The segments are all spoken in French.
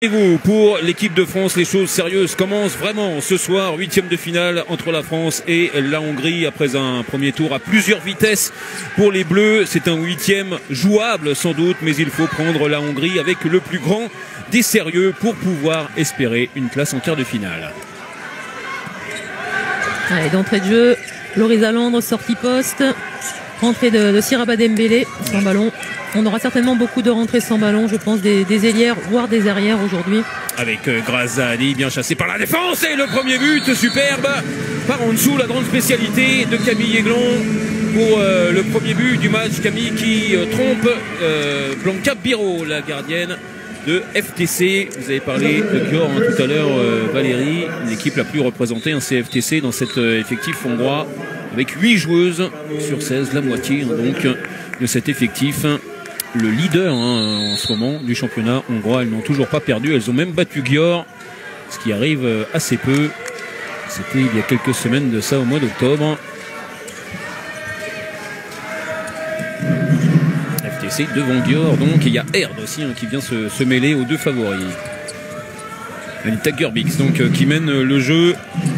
Et vous, pour l'équipe de France, les choses sérieuses commencent vraiment ce soir, 8e de finale entre la France et la Hongrie après un premier tour à plusieurs vitesses pour les Bleus. C'est un 8e jouable sans doute, mais il faut prendre la Hongrie avec le plus grand des sérieux pour pouvoir espérer une place en quart de finale. Allez, d'entrée de jeu, Loris Alandre, sortie poste, rentrée de Siraba Dembélé sans ballon. On aura certainement beaucoup de rentrées sans ballon, je pense, des ailières, voire des arrières aujourd'hui. Avec Grazali bien chassé par la défense et le premier but superbe par en dessous, la grande spécialité de Camille Aiglon pour le premier but du match. Camille qui trompe Blanca Biro, la gardienne de FTC. Vous avez parlé de Gior tout à l'heure, Valérie, l'équipe la plus représentée, c'est FTC dans cet effectif hongrois avec 8 joueuses sur 16, la moitié donc de cet effectif. Le leader en ce moment du championnat hongrois, elles n'ont toujours pas perdu, elles ont même battu Gior, ce qui arrive assez peu. C'était il y a quelques semaines de ça, au mois d'octobre. FTC devant Gior, donc il y a Erd aussi qui vient se mêler aux deux favoris. Anita Gerbix donc qui mène le jeu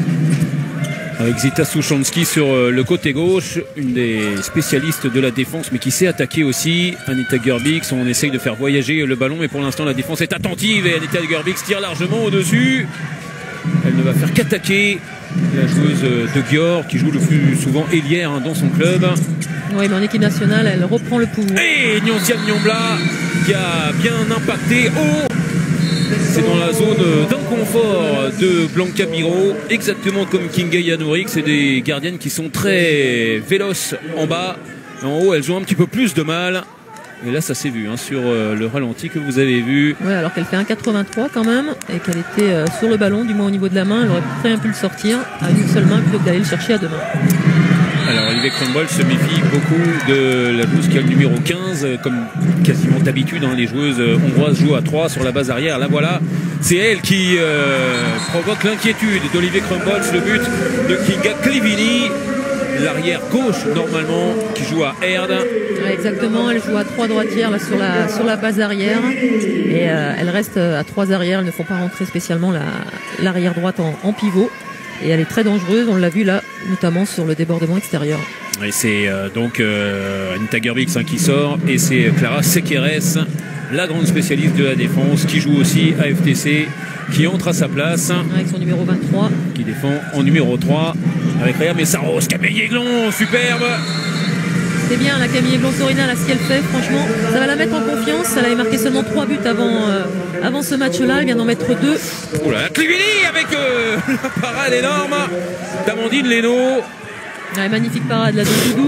avec Zita Suchansky sur le côté gauche, une des spécialistes de la défense mais qui sait attaquer aussi. Anita Gerbix, on essaye de faire voyager le ballon mais pour l'instant la défense est attentive et Anita Gerbix tire largement au-dessus. Elle ne va faire qu'attaquer la joueuse de Gior qui joue le plus souvent ailière dans son club. Oui, mais en équipe nationale, elle reprend le pouvoir. Et Nyoncia Nyambla qui a bien impacté haut. C'est dans la zone d'inconfort de Blanca Biro, exactement comme Kinga Janourik. C'est des gardiennes qui sont très véloces en bas. En haut, elles ont un petit peu plus de mal. Et là, ça s'est vu sur le ralenti que vous avez vu. Oui, alors qu'elle fait 1,83 quand même et qu'elle était sur le ballon, du moins au niveau de la main. Elle aurait très bien pu le sortir à une seule main plutôt que d'aller le chercher à deux mains. Alors Olivier Crumble se méfie beaucoup de la joueuse qui a le numéro 15, comme quasiment d'habitude, les joueuses hongroises jouent à 3 sur la base arrière. Là voilà, c'est elle qui provoque l'inquiétude d'Olivier Crumble, le but de Kinga Klivini, l'arrière gauche normalement, qui joue à Erd. Ouais, exactement, elle joue à 3 droitières là, sur la base arrière et elle reste à 3 arrières, elles ne font pas rentrer spécialement l'arrière droite en pivot. Et elle est très dangereuse, on l'a vu là, notamment sur le débordement extérieur. Et c'est donc Anita Gerbix qui sort, et c'est Clara Sequeres, la grande spécialiste de la défense, qui joue aussi à FTC, qui entre à sa place. Avec son numéro 23. Qui défend en numéro 3, avec Rhea Messaros, Camille Aiglon, superbe. C'est bien la Camille Aiglon-Sorina, là, ce qu'elle fait, franchement, ça va la mettre en confiance. Elle avait marqué seulement 3 buts avant ce match-là, elle vient d'en mettre 2. Oh là, Klivini avec la parade énorme d'Amandine Leno. Ouais, magnifique parade là de Doudou,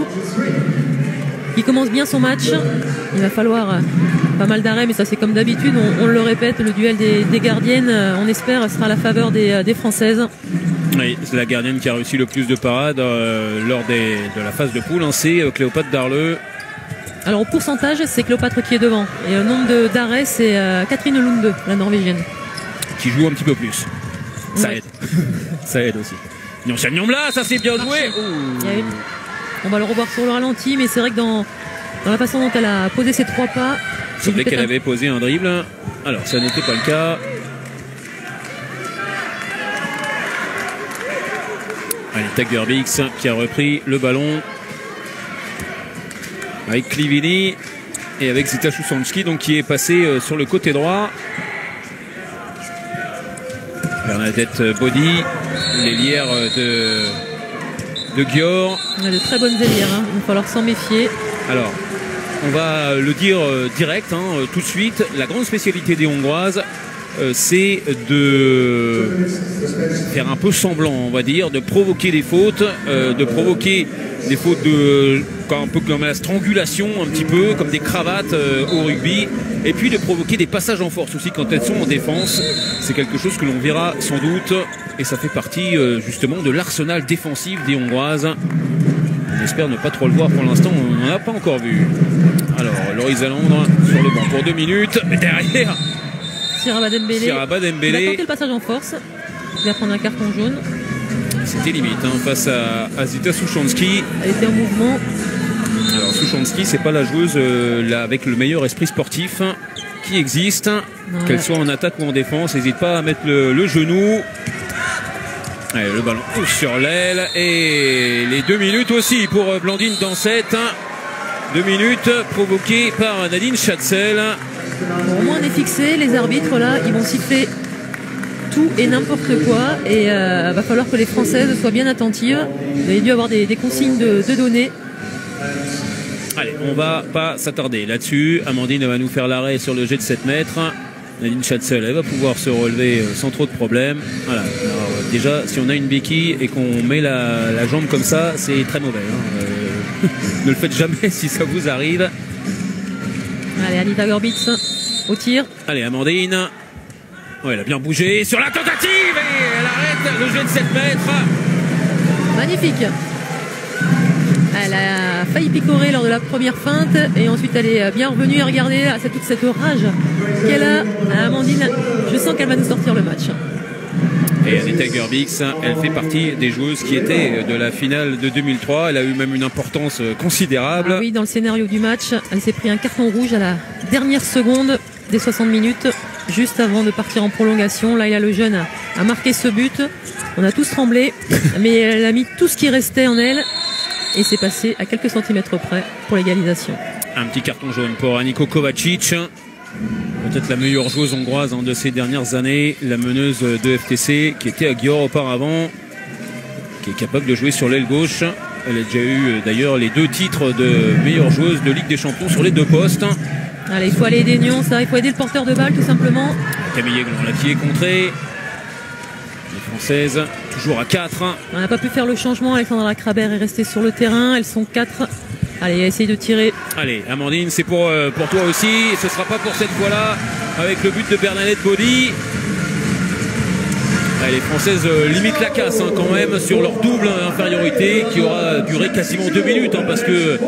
qui commence bien son match. Il va falloir pas mal d'arrêts, mais ça c'est comme d'habitude, on le répète, le duel des gardiennes, on espère, sera à la faveur des Françaises. Oui, c'est la gardienne qui a réussi le plus de parades lors de la phase de poule, c'est Cléopâtre Darleux. Alors au pourcentage, c'est Cléopâtre qui est devant. Et le nombre d'arrêts, c'est Catherine Lunde, la norvégienne. Qui joue un petit peu plus. Ça aide. Ça aide aussi. Nyoncia Nyambla, ça c'est bien joué. On va le revoir sur le ralenti, mais c'est vrai que dans la façon dont elle a posé ses 3 pas... C'est vrai qu'elle avait posé un dribble. Alors ça n'était pas le cas. Anita Gerbix qui a repris le ballon avec Klivini et avec Zita Suchansky donc qui est passé sur le côté droit. Bernadette Body, l'ailière de Gior. On a de très bonnes ailières, il va falloir s'en méfier. Alors, on va le dire direct, tout de suite, la grande spécialité des Hongroises, c'est de faire un peu semblant, on va dire, de provoquer des fautes, un peu comme la strangulation, un petit peu comme des cravates au rugby, et puis de provoquer des passages en force aussi quand elles sont en défense. C'est quelque chose que l'on verra sans doute, et ça fait partie justement de l'arsenal défensif des Hongroises. On espère ne pas trop le voir pour l'instant, on n'en a pas encore vu. Alors, Loris Alandre sur le banc pour 2 minutes, mais derrière Siraba Dembélé. Il a tenté le passage en force. Il va prendre un carton jaune. C'était limite face à Zita Suchansky. Elle était en mouvement. Alors Suchansky, c'est pas la joueuse avec le meilleur esprit sportif qui existe, qu'elle soit en attaque ou en défense. N'hésite pas à mettre le genou. Allez, le ballon sur l'aile. Et les 2 minutes aussi pour Blandine Dansette. 2 minutes provoquées par Nadine Schatzel. Bon, au moins on est fixé. Les arbitres là, ils vont siffler tout et n'importe quoi. Et va falloir que les Françaises soient bien attentives. Vous avez dû avoir des consignes de données. Allez, on va pas s'attarder là-dessus. Amandine va nous faire l'arrêt sur le jet de 7 mètres. Nadine Schatzel, elle va pouvoir se relever sans trop de problèmes. Voilà. Alors, déjà, si on a une béquille et qu'on met la jambe comme ça, c'est très mauvais. Hein. Ne le faites jamais si ça vous arrive. Allez, Anita Gorbitz au tir. Allez, Amandine. Ouais, elle a bien bougé sur la tentative et elle arrête le jet de 7 mètres. Magnifique. Elle a failli picorer lors de la première feinte et ensuite elle est bien revenue. Et regardez là, c'est toute cette rage qu'elle a. Amandine, je sens qu'elle va nous sortir le match. Et Anita Gorbitz, elle fait partie des joueuses qui étaient de la finale de 2003. Elle a eu même une importance considérable. Ah oui, dans le scénario du match, elle s'est pris un carton rouge à la dernière seconde des 60 minutes, juste avant de partir en prolongation. Laila Lejeune a marqué ce but. On a tous tremblé, mais elle a mis tout ce qui restait en elle. Et c'est passé à quelques centimètres près pour l'égalisation. Un petit carton jaune pour Aniko Kovacic. Peut-être la meilleure joueuse hongroise de ces dernières années. La meneuse de FTC qui était à Győr auparavant. Qui est capable de jouer sur l'aile gauche. Elle a déjà eu d'ailleurs les 2 titres de meilleure joueuse de Ligue des Champions sur les 2 postes. Allez, il faut aller aider Nyon, ça. Il faut aider le porteur de balle tout simplement. Camille Aiglon là qui est contrée. Française, toujours à 4. On n'a pas pu faire le changement. Alexandra Lacrabert est restée sur le terrain. Elles sont 4. Allez, essaye de tirer. Allez, Amandine, c'est pour toi aussi. Ce ne sera pas pour cette fois-là. Avec le but de Bernadette Body. Les Françaises limitent la casse quand même sur leur double infériorité qui aura duré quasiment 2 minutes. Parce que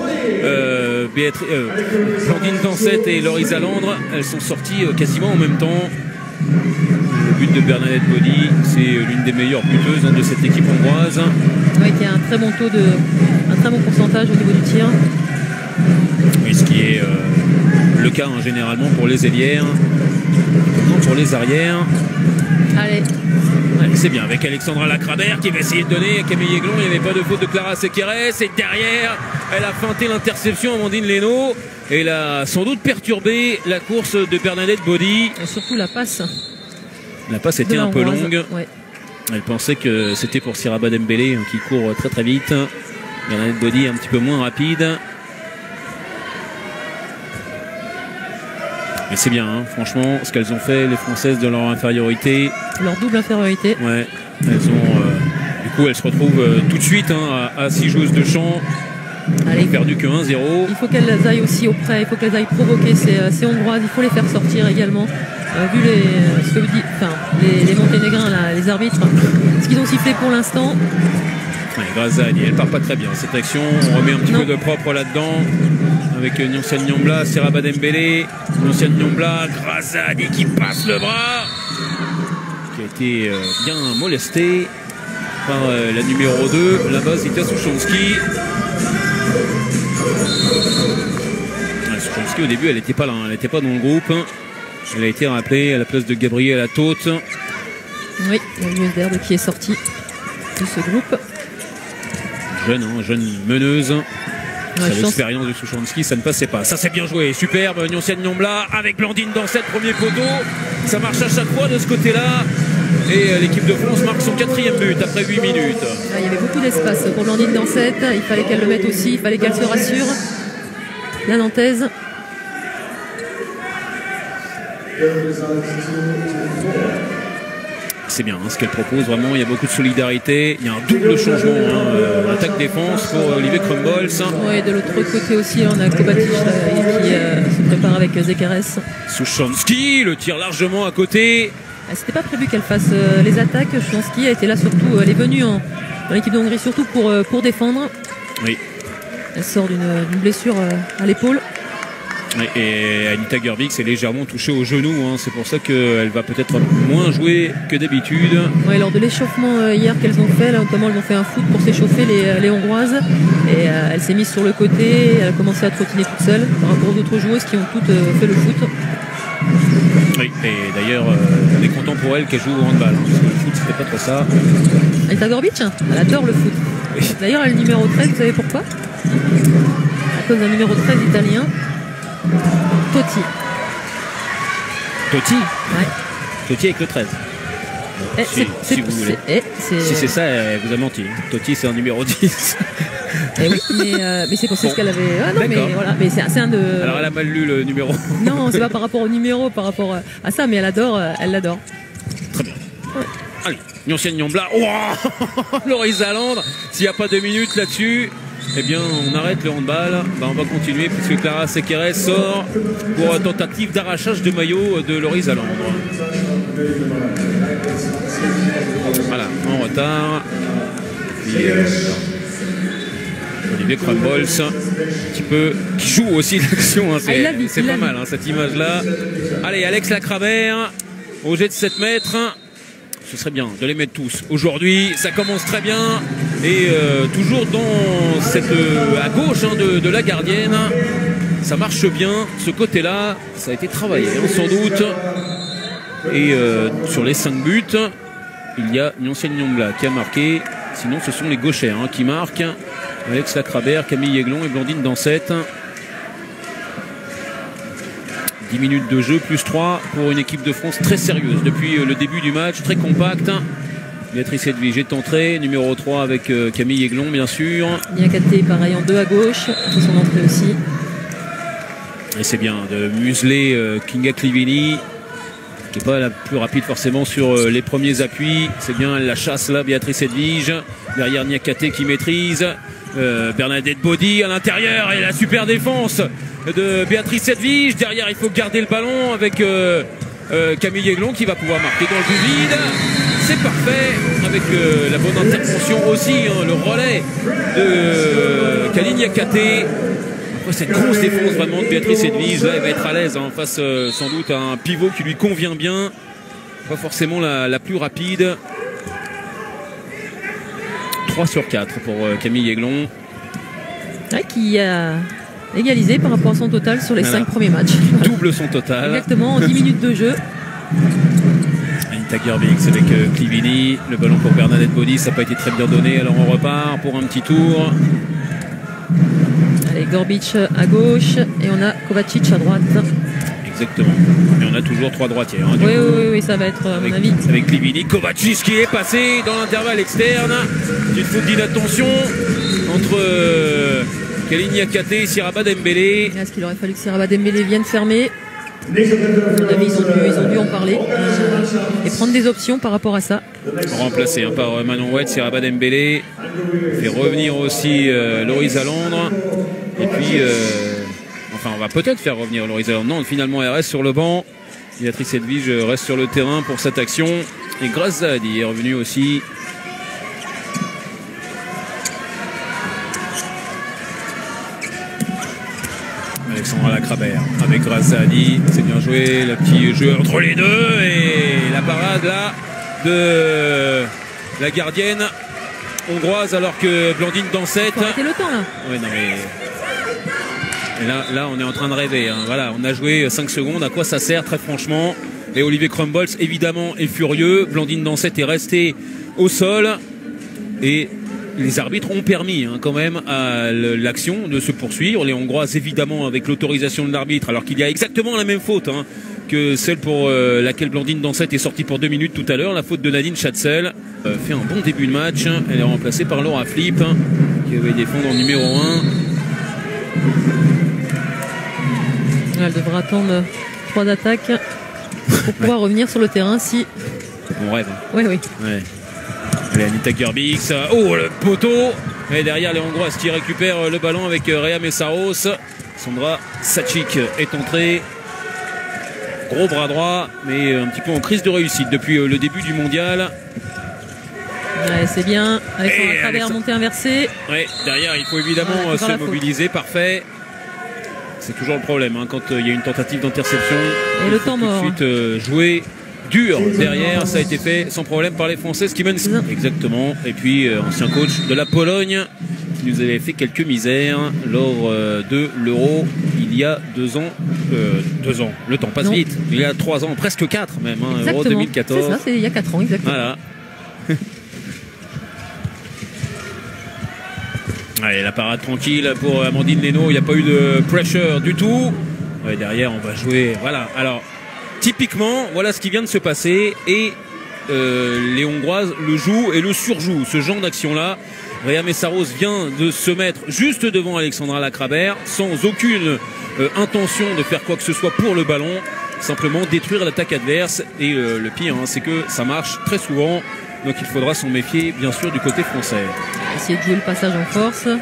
Blandine Dansette et Laurie Zalandre, elles sont sorties quasiment en même temps. Le but de Bernadette Body, c'est l'une des meilleures buteuses de cette équipe hongroise. Oui, qui a un très bon taux un très bon pourcentage au niveau du tir. Oui, ce qui est le cas généralement pour les ailières, non pour les arrières. Allez. Ouais, c'est bien avec Alexandra Lacrabert qui va essayer de donner à Camille Aiglon. Il n'y avait pas de faute de Clara Sequeres. Et derrière, elle a feinté l'interception Amandine Leno. Et elle a sans doute perturbé la course de Bernadette Body. Et surtout la passe. La passe était un peu longue. Ouais. Elle pensait que c'était pour Siraba Dembélé qui court très très vite. Bernadette Body un petit peu moins rapide. Mais c'est bien, franchement, ce qu'elles ont fait, les Françaises, de leur infériorité. Leur double infériorité. Ouais, elles ont. Du coup, elles se retrouvent tout de suite à 6 joueuses de champ. Elles n'ont perdu que 1-0. Il faut qu'elles aillent aussi auprès, il faut qu'elles aillent provoquer ces Hongroises, il faut les faire sortir également. Vu les Monténégrins, là, les arbitres, ce qu'ils ont sifflé pour l'instant. Ouais, Grazani, elle part pas très bien cette action. On remet un petit peu de propre là-dedans. Avec Nyonchan Nyambla, Siraba Dembélé, Nyonchan Nyambla, Grazani qui passe le bras. Qui a été bien molesté par la numéro 2, là-bas, Zita Suchonski. Suchonski, au début, elle n'était pas là, elle n'était pas dans le groupe. Elle a été rappelée à la place de Gabrielle Atot. Oui, la joueuse d'herbe qui est sortie de ce groupe. Jeune meneuse. L'expérience de Suchonski, ça ne passait pas. Ça, c'est bien joué. Superbe. Nyonchan Nyambla avec Blandine Dansette, premier poteau. Ça marche à chaque fois de ce côté-là. Et l'équipe de France marque son 4e but après 8 minutes. Il y avait beaucoup d'espace pour Blandine Dansette. Il fallait qu'elle le mette aussi. Il fallait qu'elle se rassure. La Nantaise. C'est bien ce qu'elle propose, vraiment, il y a beaucoup de solidarité, il y a un double changement, attaque-défense pour Olivier Krumbolz. Oui, de l'autre côté aussi, on a Kovacic qui se prépare avec Zekeres. Suchonski, le tir largement à côté. C'était pas prévu qu'elle fasse les attaques. Suchonski a été là surtout, elle est venue dans l'équipe de Hongrie surtout pour défendre. Oui. Elle sort d'une blessure à l'épaule. Et Anita Gorbitz est légèrement touchée au genou, c'est pour ça qu'elle va peut-être moins jouer que d'habitude. Oui, lors de l'échauffement hier qu'elles ont fait, là, notamment elles ont fait un foot pour s'échauffer les Hongroises, et elle s'est mise sur le côté, elle a commencé à trottiner toute seule par rapport aux autres joueuses qui ont toutes fait le foot. Et d'ailleurs, on est content pour elle qu'elle joue au handball. Hein, parce que le foot, c'était pas trop ça. Anita Gorbic, elle adore le foot. Oui. D'ailleurs, elle est le numéro 13, vous savez pourquoi? À cause d'un numéro 13 italien, Totti. Totti Ouais. Totti avec le 13. Eh, Si vous voulez. Si c'est ça, elle vous a menti. Totti, c'est un numéro 10. Eh oui, mais c'est ce qu'elle avait. Ah non, mais voilà, mais c'est un de. Alors elle a mal lu le numéro. Non, c'est pas par rapport au numéro, par rapport à ça, mais elle l'adore. Très bien. Ouais. Allez, Nyon-Sienne-Nyon-Blas. Oh Loris Alandre, s'il n'y a pas 2 minutes là-dessus, eh bien on arrête le handball. On va continuer puisque Clara Sequeres sort pour tentative d'arrachage de maillot de Loris Alandre. Voilà, en retard. Puis, Olivier Crumbles, un petit peu, qui joue aussi l'action. Hein, c'est pas mal, hein, cette image-là. Allez, Alex Lacramère, au jet de 7 mètres. Ce serait bien de les mettre tous. Aujourd'hui, ça commence très bien. Et toujours dans cette à gauche hein, de la gardienne. Ça marche bien. Ce côté-là, ça a été travaillé, hein, sans doute. Et sur les 5 buts, il y a Nyon-Sienne-Nyon-Blas qui a marqué. Sinon, ce sont les gauchers hein, qui marquent. Alex Lacramère, Camille Aiglon et Blandine Dansette. 10 minutes de jeu, plus 3 pour une équipe de France très sérieuse depuis le début du match, très compacte. Béatrice Edwige est entrée, numéro 3 avec Camille Aiglon, bien sûr. Niakaté, pareil, en 2 à gauche, pour son entrée aussi. Et c'est bien de museler Kinga Clivini, qui n'est pas la plus rapide forcément sur les premiers appuis. C'est bien la chasse là, Béatrice Edwige. Derrière Niakaté qui maîtrise. Bernadette Body à l'intérieur et la super défense de Béatrice Edwige. Derrière, il faut garder le ballon avec Camille Aiglon qui va pouvoir marquer dans le but vide. C'est parfait avec la bonne intervention aussi, hein, le relais de Kaline Niakaté. Après cette grosse défense vraiment de Béatrice Edwige, là, elle va être à l'aise hein, face sans doute à un pivot qui lui convient bien. Pas forcément la plus rapide. 3 sur 4 pour Camille Aiglon. Ouais, qui a égalisé par rapport à son total sur les 5 premiers matchs. Double son total. Exactement, en 10 minutes de jeu. Anita Gerbix avec Clivini. Le ballon pour Bernadette Body, ça n'a pas été très bien donné. Alors on repart pour un petit tour. Allez, Gorbic à gauche et on a Kovacic à droite. Exactement. Mais on a toujours 3 droitiers. Hein, oui, ça va être à mon avis. Avec Clivini, Kovacic qui est passé dans l'intervalle externe. Petite faute d'inattention entre Kaline Niakaté et Siraba Dembélé. Est-ce qu'il aurait fallu que Siraba Dembélé vienne fermer? À mon avis, ils ont dû en parler et prendre des options par rapport à ça. Remplacé hein, par Manon Oued, Siraba Dembélé. Fait revenir aussi Loris Alandre. Et puis... Enfin, on va peut-être faire revenir Loris Alandre. Non, finalement, elle reste sur le banc. Béatrice Edwige reste sur le terrain pour cette action. Et Grace Zahadi est revenue aussi. Alexandra Lacramère avec Grace Zahadi. C'est bien joué. Le petit jeu entre les deux. Et la parade là de la gardienne hongroise alors que Blandine Dansette. Faut arrêter le temps là. Oui, non mais... Et là, on est en train de rêver. Hein. Voilà, on a joué 5 secondes. À quoi ça sert, très franchement? Et Olivier Crumbles, évidemment, est furieux. Blandine Dansette est restée au sol. Et les arbitres ont permis hein, quand même à l'action de se poursuivre. Les Hongroises, évidemment, avec l'autorisation de l'arbitre, alors qu'il y a exactement la même faute hein, que celle pour laquelle Blandine Dansette est sortie pour 2 minutes tout à l'heure. La faute de Nadine Schatzel. Fait un bon début de match. Elle est remplacée par Laura Flip, hein, qui avait défendre en numéro 1. Elle devra attendre 3 attaques pour pouvoir revenir sur le terrain si... On rêve. Oui. Ouais. Allez, Anita Gerbix. Oh, le poteau. Et derrière, les Hongroises qui récupèrent le ballon avec Réa Messaros. Sandra Sacic est entrée. Gros bras droit, mais un petit peu en crise de réussite depuis le début du mondial. Ouais, c'est bien. Avec un travers monté inversé. Ouais, derrière, il faut évidemment se mobiliser. Parfait. C'est toujours le problème hein, quand il y a une tentative d'interception. Et le temps mort. Tout de suite jouer dur derrière. Ça a été fait sans problème par les Françaises qui mènent. Exactement. Et puis ancien coach de la Pologne qui nous avait fait quelques misères lors de l'Euro il y a 2 ans. 2 ans, le temps passe vite. Il y a 3 ans, presque 4 même, hein, Euro 2014. C'est ça, c'est il y a 4 ans exactement. Voilà. Allez, la parade tranquille pour Amandine Leno, il n'y a pas eu de pressure du tout. Ouais, derrière, on va jouer. Voilà, alors, typiquement, voilà ce qui vient de se passer. Et les Hongroises le jouent et le surjouent, ce genre d'action-là. Réa Messaros vient de se mettre juste devant Alexandra Lacrabert, sans aucune intention de faire quoi que ce soit pour le ballon, simplement détruire l'attaque adverse. Et le pire, hein, c'est que ça marche très souvent. Donc il faudra s'en méfier, bien sûr, du côté français. Essayer de jouer le passage en force. À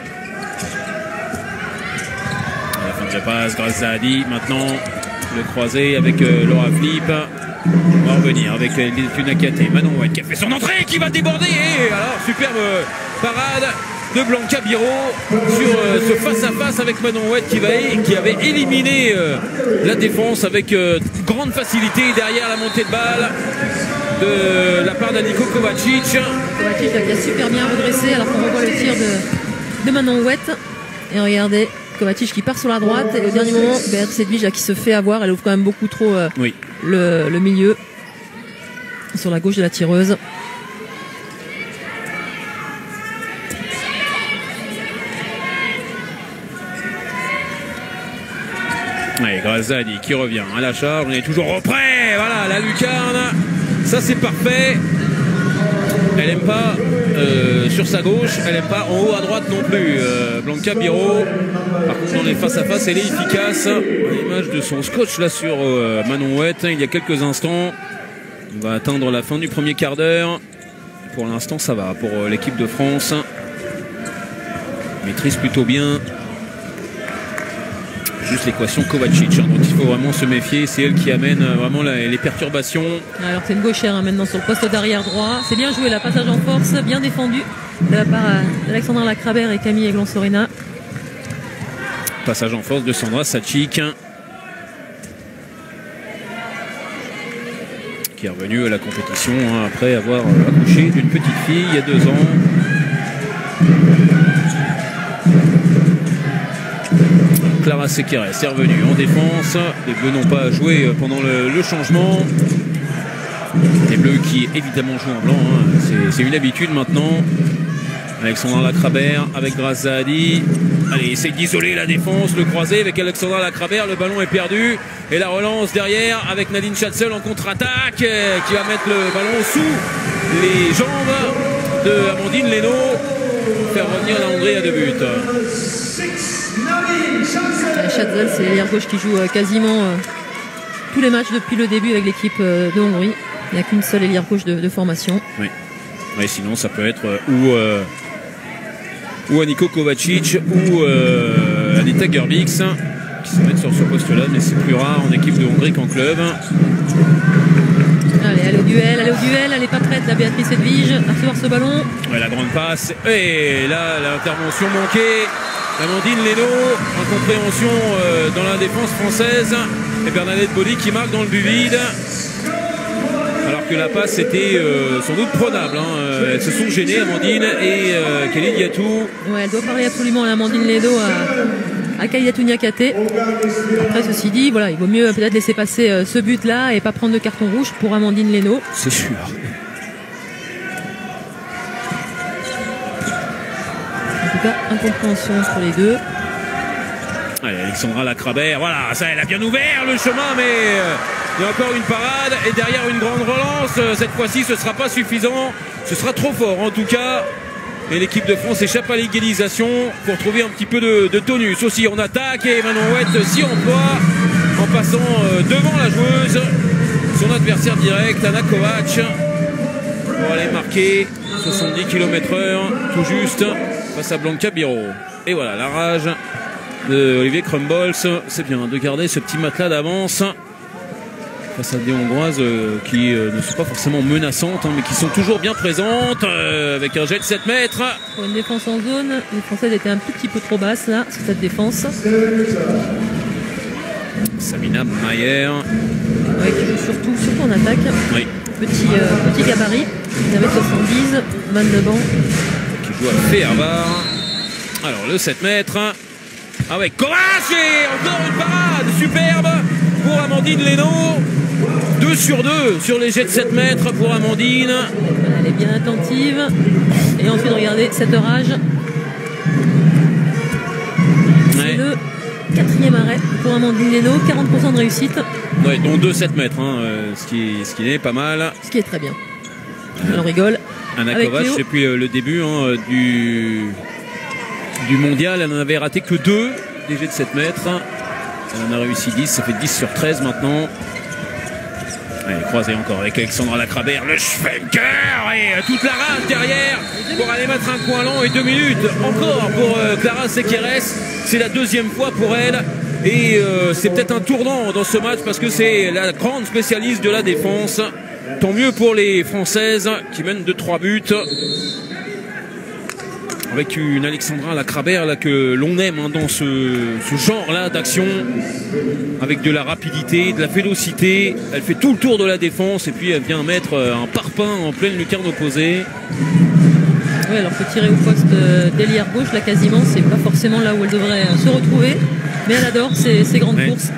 la fin de la passe, grâce à Adi. Maintenant, le croisé avec Laura Flip. On va revenir avec Tunakate. Manon White qui a fait son entrée, qui va déborder. Et alors, superbe parade de Blanca Biro sur ce face-à-face avec Manon White qui avait éliminé la défense avec grande facilité derrière la montée de balle de la part d'Aniko Kovacic. Kovacic qui a super bien redressé alors qu'on revoit le tir de Manon White. Et regardez, Kovacic qui part sur la droite et au dernier moment, Béatrice Edwige qui se fait avoir. Elle ouvre quand même beaucoup trop le milieu sur la gauche de la tireuse. Allez, Grazzani qui revient à la charge. On est toujours au près. Voilà, la lucarne. Ça, c'est parfait. Elle n'aime pas sur sa gauche. Elle n'aime pas en haut à droite non plus. Blanca Biro. Par contre, dans les face-à-face, elle est efficace. À l'image de son scotch là sur Manon White, il y a quelques instants. On va atteindre la fin du premier quart d'heure. Pour l'instant, ça va pour l'équipe de France. Maîtrise plutôt bien. Juste l'équation Kovacic, hein, dont il faut vraiment se méfier. C'est elle qui amène vraiment les perturbations. Alors c'est une gauchère hein, maintenant sur le poste d'arrière droit. C'est bien joué, la passage en force, bien défendu de la part d'Alexandra Lacrabert et Camille Aiglon-Sorena. Passage en force de Sandra Sacic, qui est revenue à la compétition hein, après avoir accouché d'une petite fille il y a 2 ans. Clara Sequeres est revenue en défense. Les Bleus n'ont pas joué pendant le changement. Les Bleus qui évidemment jouent en blanc. Hein. C'est une habitude maintenant. Alexandra Lacrabert avec Graza Adi. Allez, essaye d'isoler la défense. Le croisé avec Alexandra Lacrabert. Le ballon est perdu. Et la relance derrière avec Nadine Schatzel en contre-attaque. Qui va mettre le ballon sous les jambes de Amandine Leno. Pour faire revenir la Hongrie à 2 buts. Schatzel, c'est l'ailière gauche qui joue quasiment tous les matchs depuis le début avec l'équipe de Hongrie. Il n'y a qu'une seule ailière gauche de formation. Oui. Ouais, sinon ça peut être ou Aniko Kovacic ou Anita Gerbix qui se mettent sur ce poste-là, mais c'est plus rare en équipe de Hongrie qu'en club. Allez, elle est au duel, elle n'est pas prête, la Béatrice Edwige, à recevoir ce ballon. Ouais, la grande passe, et là l'intervention manquée. Amandine Leno, incompréhension dans la défense française. Et Bernadette Boli qui marque dans le but vide. Alors que la passe était sans doute prenable. Hein. Elles se sont gênées, Amandine et Kelly Diatou. Ouais, elle doit parler absolument à Amandine Leno à Kaliatou Niakate. Après, ceci dit, voilà, il vaut mieux peut-être laisser passer ce but-là et pas prendre de carton rouge pour Amandine Leno. C'est sûr. En tout cas, incompréhension sur les deux. Allez, Alexandra Lacrabert, voilà, ça elle a bien ouvert le chemin, mais il y a encore une parade et derrière une grande relance. Cette fois-ci, ce ne sera pas suffisant, ce sera trop fort en tout cas. Et l'équipe de France échappe à l'égalisation pour trouver un petit peu de tonus. Aussi en attaque et Manon White s'y emploie en passant devant la joueuse, son adversaire direct, Anna Kovac, pour aller marquer 70 km/h tout juste face à Blanca Biro. Et voilà, la rage de Olivier Crumbles, c'est bien de garder ce petit matelas d'avance face à des Hongroises qui ne sont pas forcément menaçantes, hein, mais qui sont toujours bien présentes, avec un jet de 7 mètres. Pour une défense en zone, les Françaises étaient un tout petit peu trop basses là, sur cette défense. Samina Mayer. Ouais, qui joue surtout en attaque. Oui. Petit gabarit, 1m70, man de banc. Qui joue à Féhervar. Alors le 7 mètres. Ah ouais, Kovac et encore une parade superbe pour Amandine Leno. 2 sur 2 sur les jets de 7 mètres pour Amandine. Elle est bien attentive. Et ensuite, regardez, cet orage. C'est le 4e arrêt pour Amandine Leno, 40% de réussite. Ouais, dont 2 7 mètres, hein, ce qui est pas mal. Ce qui est très bien. On rigole. Anna Kovac, depuis le début du mondial, elle n'en avait raté que 2 des jets de 7 mètres. Elle en a réussi 10, ça fait 10 sur 13 maintenant. Allez, croisée encore avec Alexandra Lacrabert, le Schwenker et toute la rage derrière pour aller mettre un coin long et 2 minutes encore pour Clara Sequeres. C'est la 2e fois pour elle et c'est peut-être un tournant dans ce match parce que c'est la grande spécialiste de la défense. Tant mieux pour les Françaises qui mènent de 3 buts. Avec une Alexandra Lacrabert là, que l'on aime dans ce genre-là d'action. Avec de la rapidité, de la vélocité. Elle fait tout le tour de la défense et puis elle vient mettre un parpaing en pleine lucarne opposée. Oui, alors que tirer au poste d'ailière gauche, là quasiment, c'est pas forcément là où elle devrait se retrouver. Mais elle adore ces grandes courses.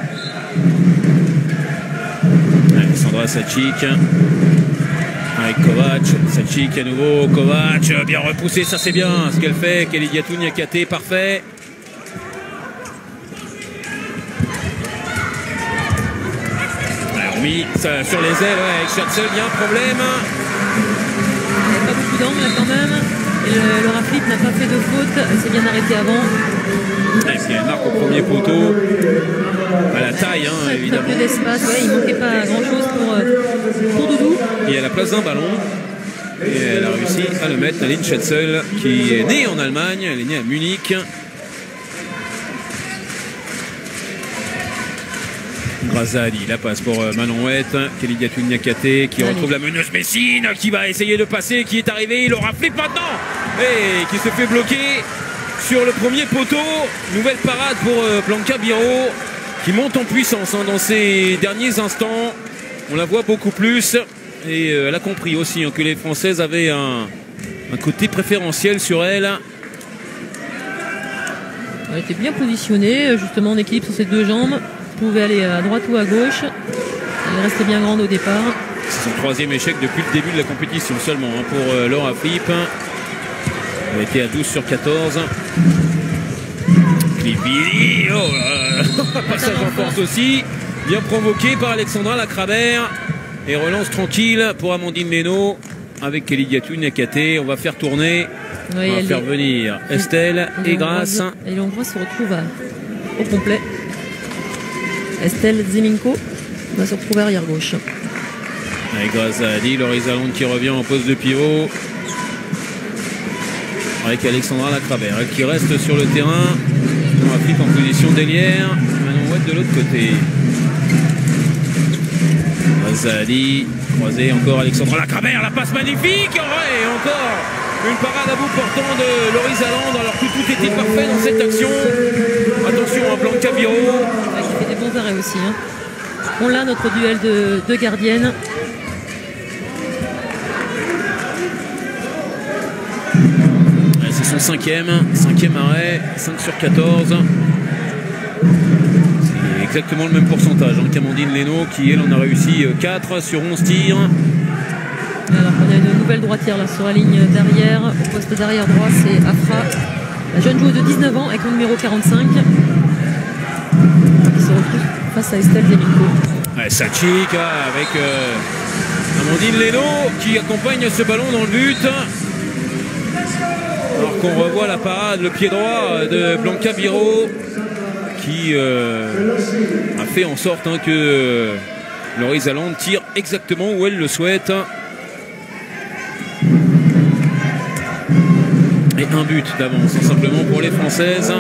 Alexandra Sačić avec Kovac, Sačić à nouveau, Kovac bien repoussé, ça c'est bien ce qu'elle fait, Kelidiatou Niakate, parfait. Oui, ça, sur les ailes, ouais, avec Schertzel, il y a un problème. Il n'y a pas beaucoup d'angle là quand même. Et le Raflip n'a pas fait de faute, elle s'est bien arrêtée avant. Est-ce qu'elle marque au premier poteau à la taille, évidemment. Très peu d'espace, ouais, il ne manquait pas grand-chose pour Doudou. Et à la place d'un ballon, et elle a réussi à le mettre, Nadine Schertzel, qui est née en Allemagne, elle est née à Munich. Grazali, la passe pour Manon Huette, Kelidiatou Niakate qui retrouve la meneuse Messine, qui va essayer de passer, qui est arrivé, il aura flip maintenant et qui se fait bloquer sur le premier poteau. Nouvelle parade pour Blanca Biro qui monte en puissance dans ces derniers instants. On la voit beaucoup plus et elle a compris aussi que les Françaises avaient un côté préférentiel sur elle. Elle était bien positionnée, justement en équilibre sur ses 2 jambes. Pouvait aller à droite ou à gauche. Elle restait bien grande au départ. C'est son 3e échec depuis le début de la compétition seulement pour Laura Flip. Elle était à 12 sur 14. Clipilly, passage en force aussi. Bien provoqué par Alexandra Lacrabert. Et relance tranquille pour Amandine Leno avec Kelidiatou Niakate. On va faire tourner. Oui, on va faire venir Estelle et Grace. Et l'Hongroise se retrouve au complet. Estelle Zeminko va se retrouver arrière gauche. Avec Grazali, Laurie Zalonde qui revient en poste de pivot. Avec Alexandra Lacrabert qui reste sur le terrain. On applique en position d'ailière. Manon Huette de l'autre côté. Grazali, croisé encore Alexandra Lacrabert, la passe magnifique. Et encore une parade à bout portant de Laurie Zalonde alors que tout était parfait dans cette action. Attention à Blanca Biro. Qui fait des bons arrêts aussi. On l'a, notre duel de gardiennes. C'est son 5e arrêt, 5 sur 14. C'est exactement le même pourcentage qu'Amandine Leno qui elle en a réussi 4 sur 11 tirs. Alors qu'on a une nouvelle droitière là sur la ligne d'arrière. Au poste d'arrière droit, c'est Afra, la jeune joueuse de 19 ans avec le numéro 45. Qui se retrouve face à Estelle Zeminko. Ouais, Sačić avec Amandine Leno qui accompagne ce ballon dans le but. Alors qu'on revoit la parade, le pied droit de Blanca Biro qui a fait en sorte que Laurie Zalonde tire exactement où elle le souhaite. Et un but d'avance simplement pour les Françaises.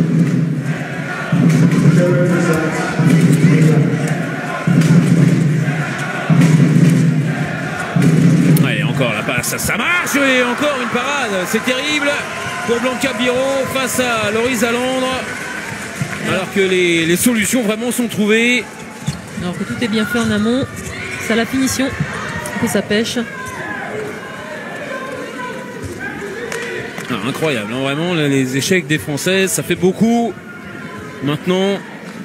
Allez, encore la passe, ça marche et encore une parade, c'est terrible pour Blanca Biro face à Laurie Zalonde. Alors que les solutions vraiment sont trouvées. Alors que tout est bien fait en amont, c'est à la finition que ça pêche. Incroyable, vraiment les échecs des Françaises, ça fait beaucoup. maintenant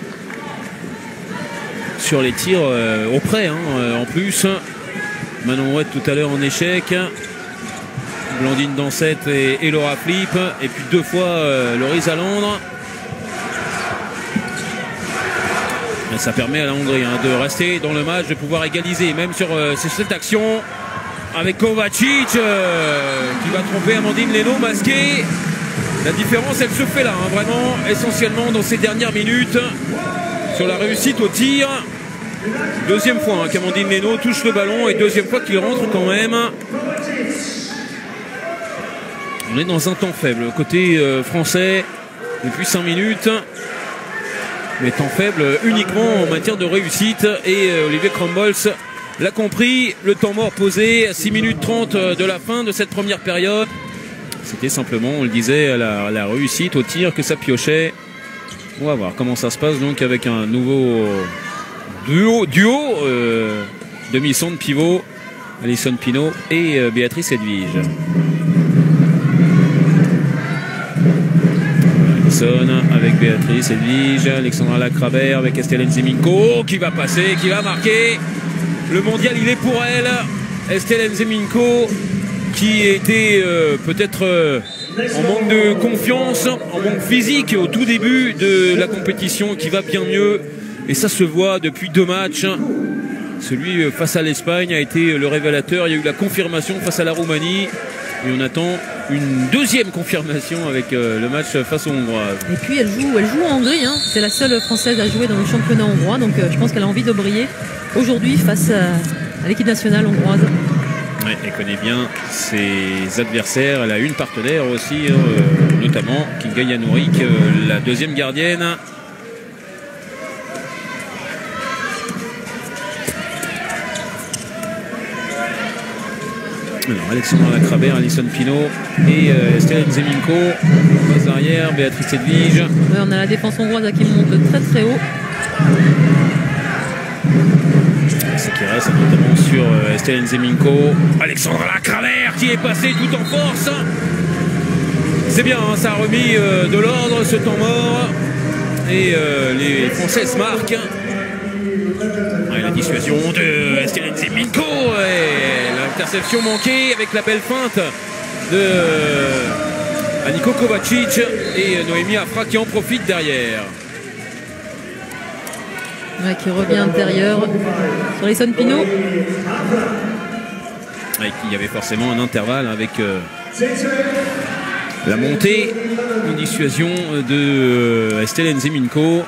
sur les tirs au près, hein, en plus. Manon Oued tout à l'heure en échec. Blandine Dansette et Laura Flip. Et puis 2 fois Laurie Zalandre. Et ça permet à la Hongrie hein, de rester dans le match, de pouvoir égaliser. Même sur cette action avec Kovacic qui va tromper Amandine Leno masquée. La différence, elle se fait là, hein, vraiment, essentiellement dans ces dernières minutes. Sur la réussite au tir. Deuxième fois hein, qu'Amandine Leno touche le ballon et deuxième fois qu'il rentre quand même. On est dans un temps faible côté français depuis 5 minutes. Mais temps faible uniquement en matière de réussite. Et Olivier Crumbles l'a compris. Le temps mort posé à 6 minutes 30 de la fin de cette première période. C'était simplement, on le disait, la réussite au tir que ça piochait. On va voir comment ça se passe donc avec un nouveau duo demi-centre pivot, Alison Pinault et Béatrice Edwige. Alison avec Béatrice Edwige, Alexandra Lacrabert avec Estelle Nzeminko qui va passer, qui va marquer. Le mondial, il est pour elle. Estelle Nzeminko qui était peut-être en manque de confiance, en manque physique au tout début de la compétition, qui va bien mieux. Et ça se voit depuis 2 matchs. Celui face à l'Espagne a été le révélateur. Il y a eu la confirmation face à la Roumanie. Et on attend une deuxième confirmation avec le match face aux Hongroises. Et puis elle joue en Hongrie. Hein. C'est la seule Française à jouer dans le championnat hongrois. Donc je pense qu'elle a envie de briller aujourd'hui face à l'équipe nationale hongroise. Ouais, elle connaît bien ses adversaires. Elle a une partenaire aussi, notamment Kinga Janourik, la deuxième gardienne. Alors, Alexandra Lacrabert, Alison Pinault et Estelle Nzeminko. Base arrière, Béatrice Edwige. Ouais, on a la défense hongroise qui monte très très haut. C'est qui reste notamment sur Estelle Nzeminko. Alexandra Lacrabert qui est passée tout en force. C'est bien, hein, ça a remis de l'ordre ce temps mort. Et les Françaises marquent. Ouais, la dissuasion de Estelle Nzeminko et l'interception manquée avec la belle feinte de Aniko Kovacic et Noémie Afra qui en profite derrière. Ouais, qui revient intérieur sur Alison Pinault. Ouais, il y avait forcément un intervalle avec la montée en dissuasion de Estelle Nzeminko.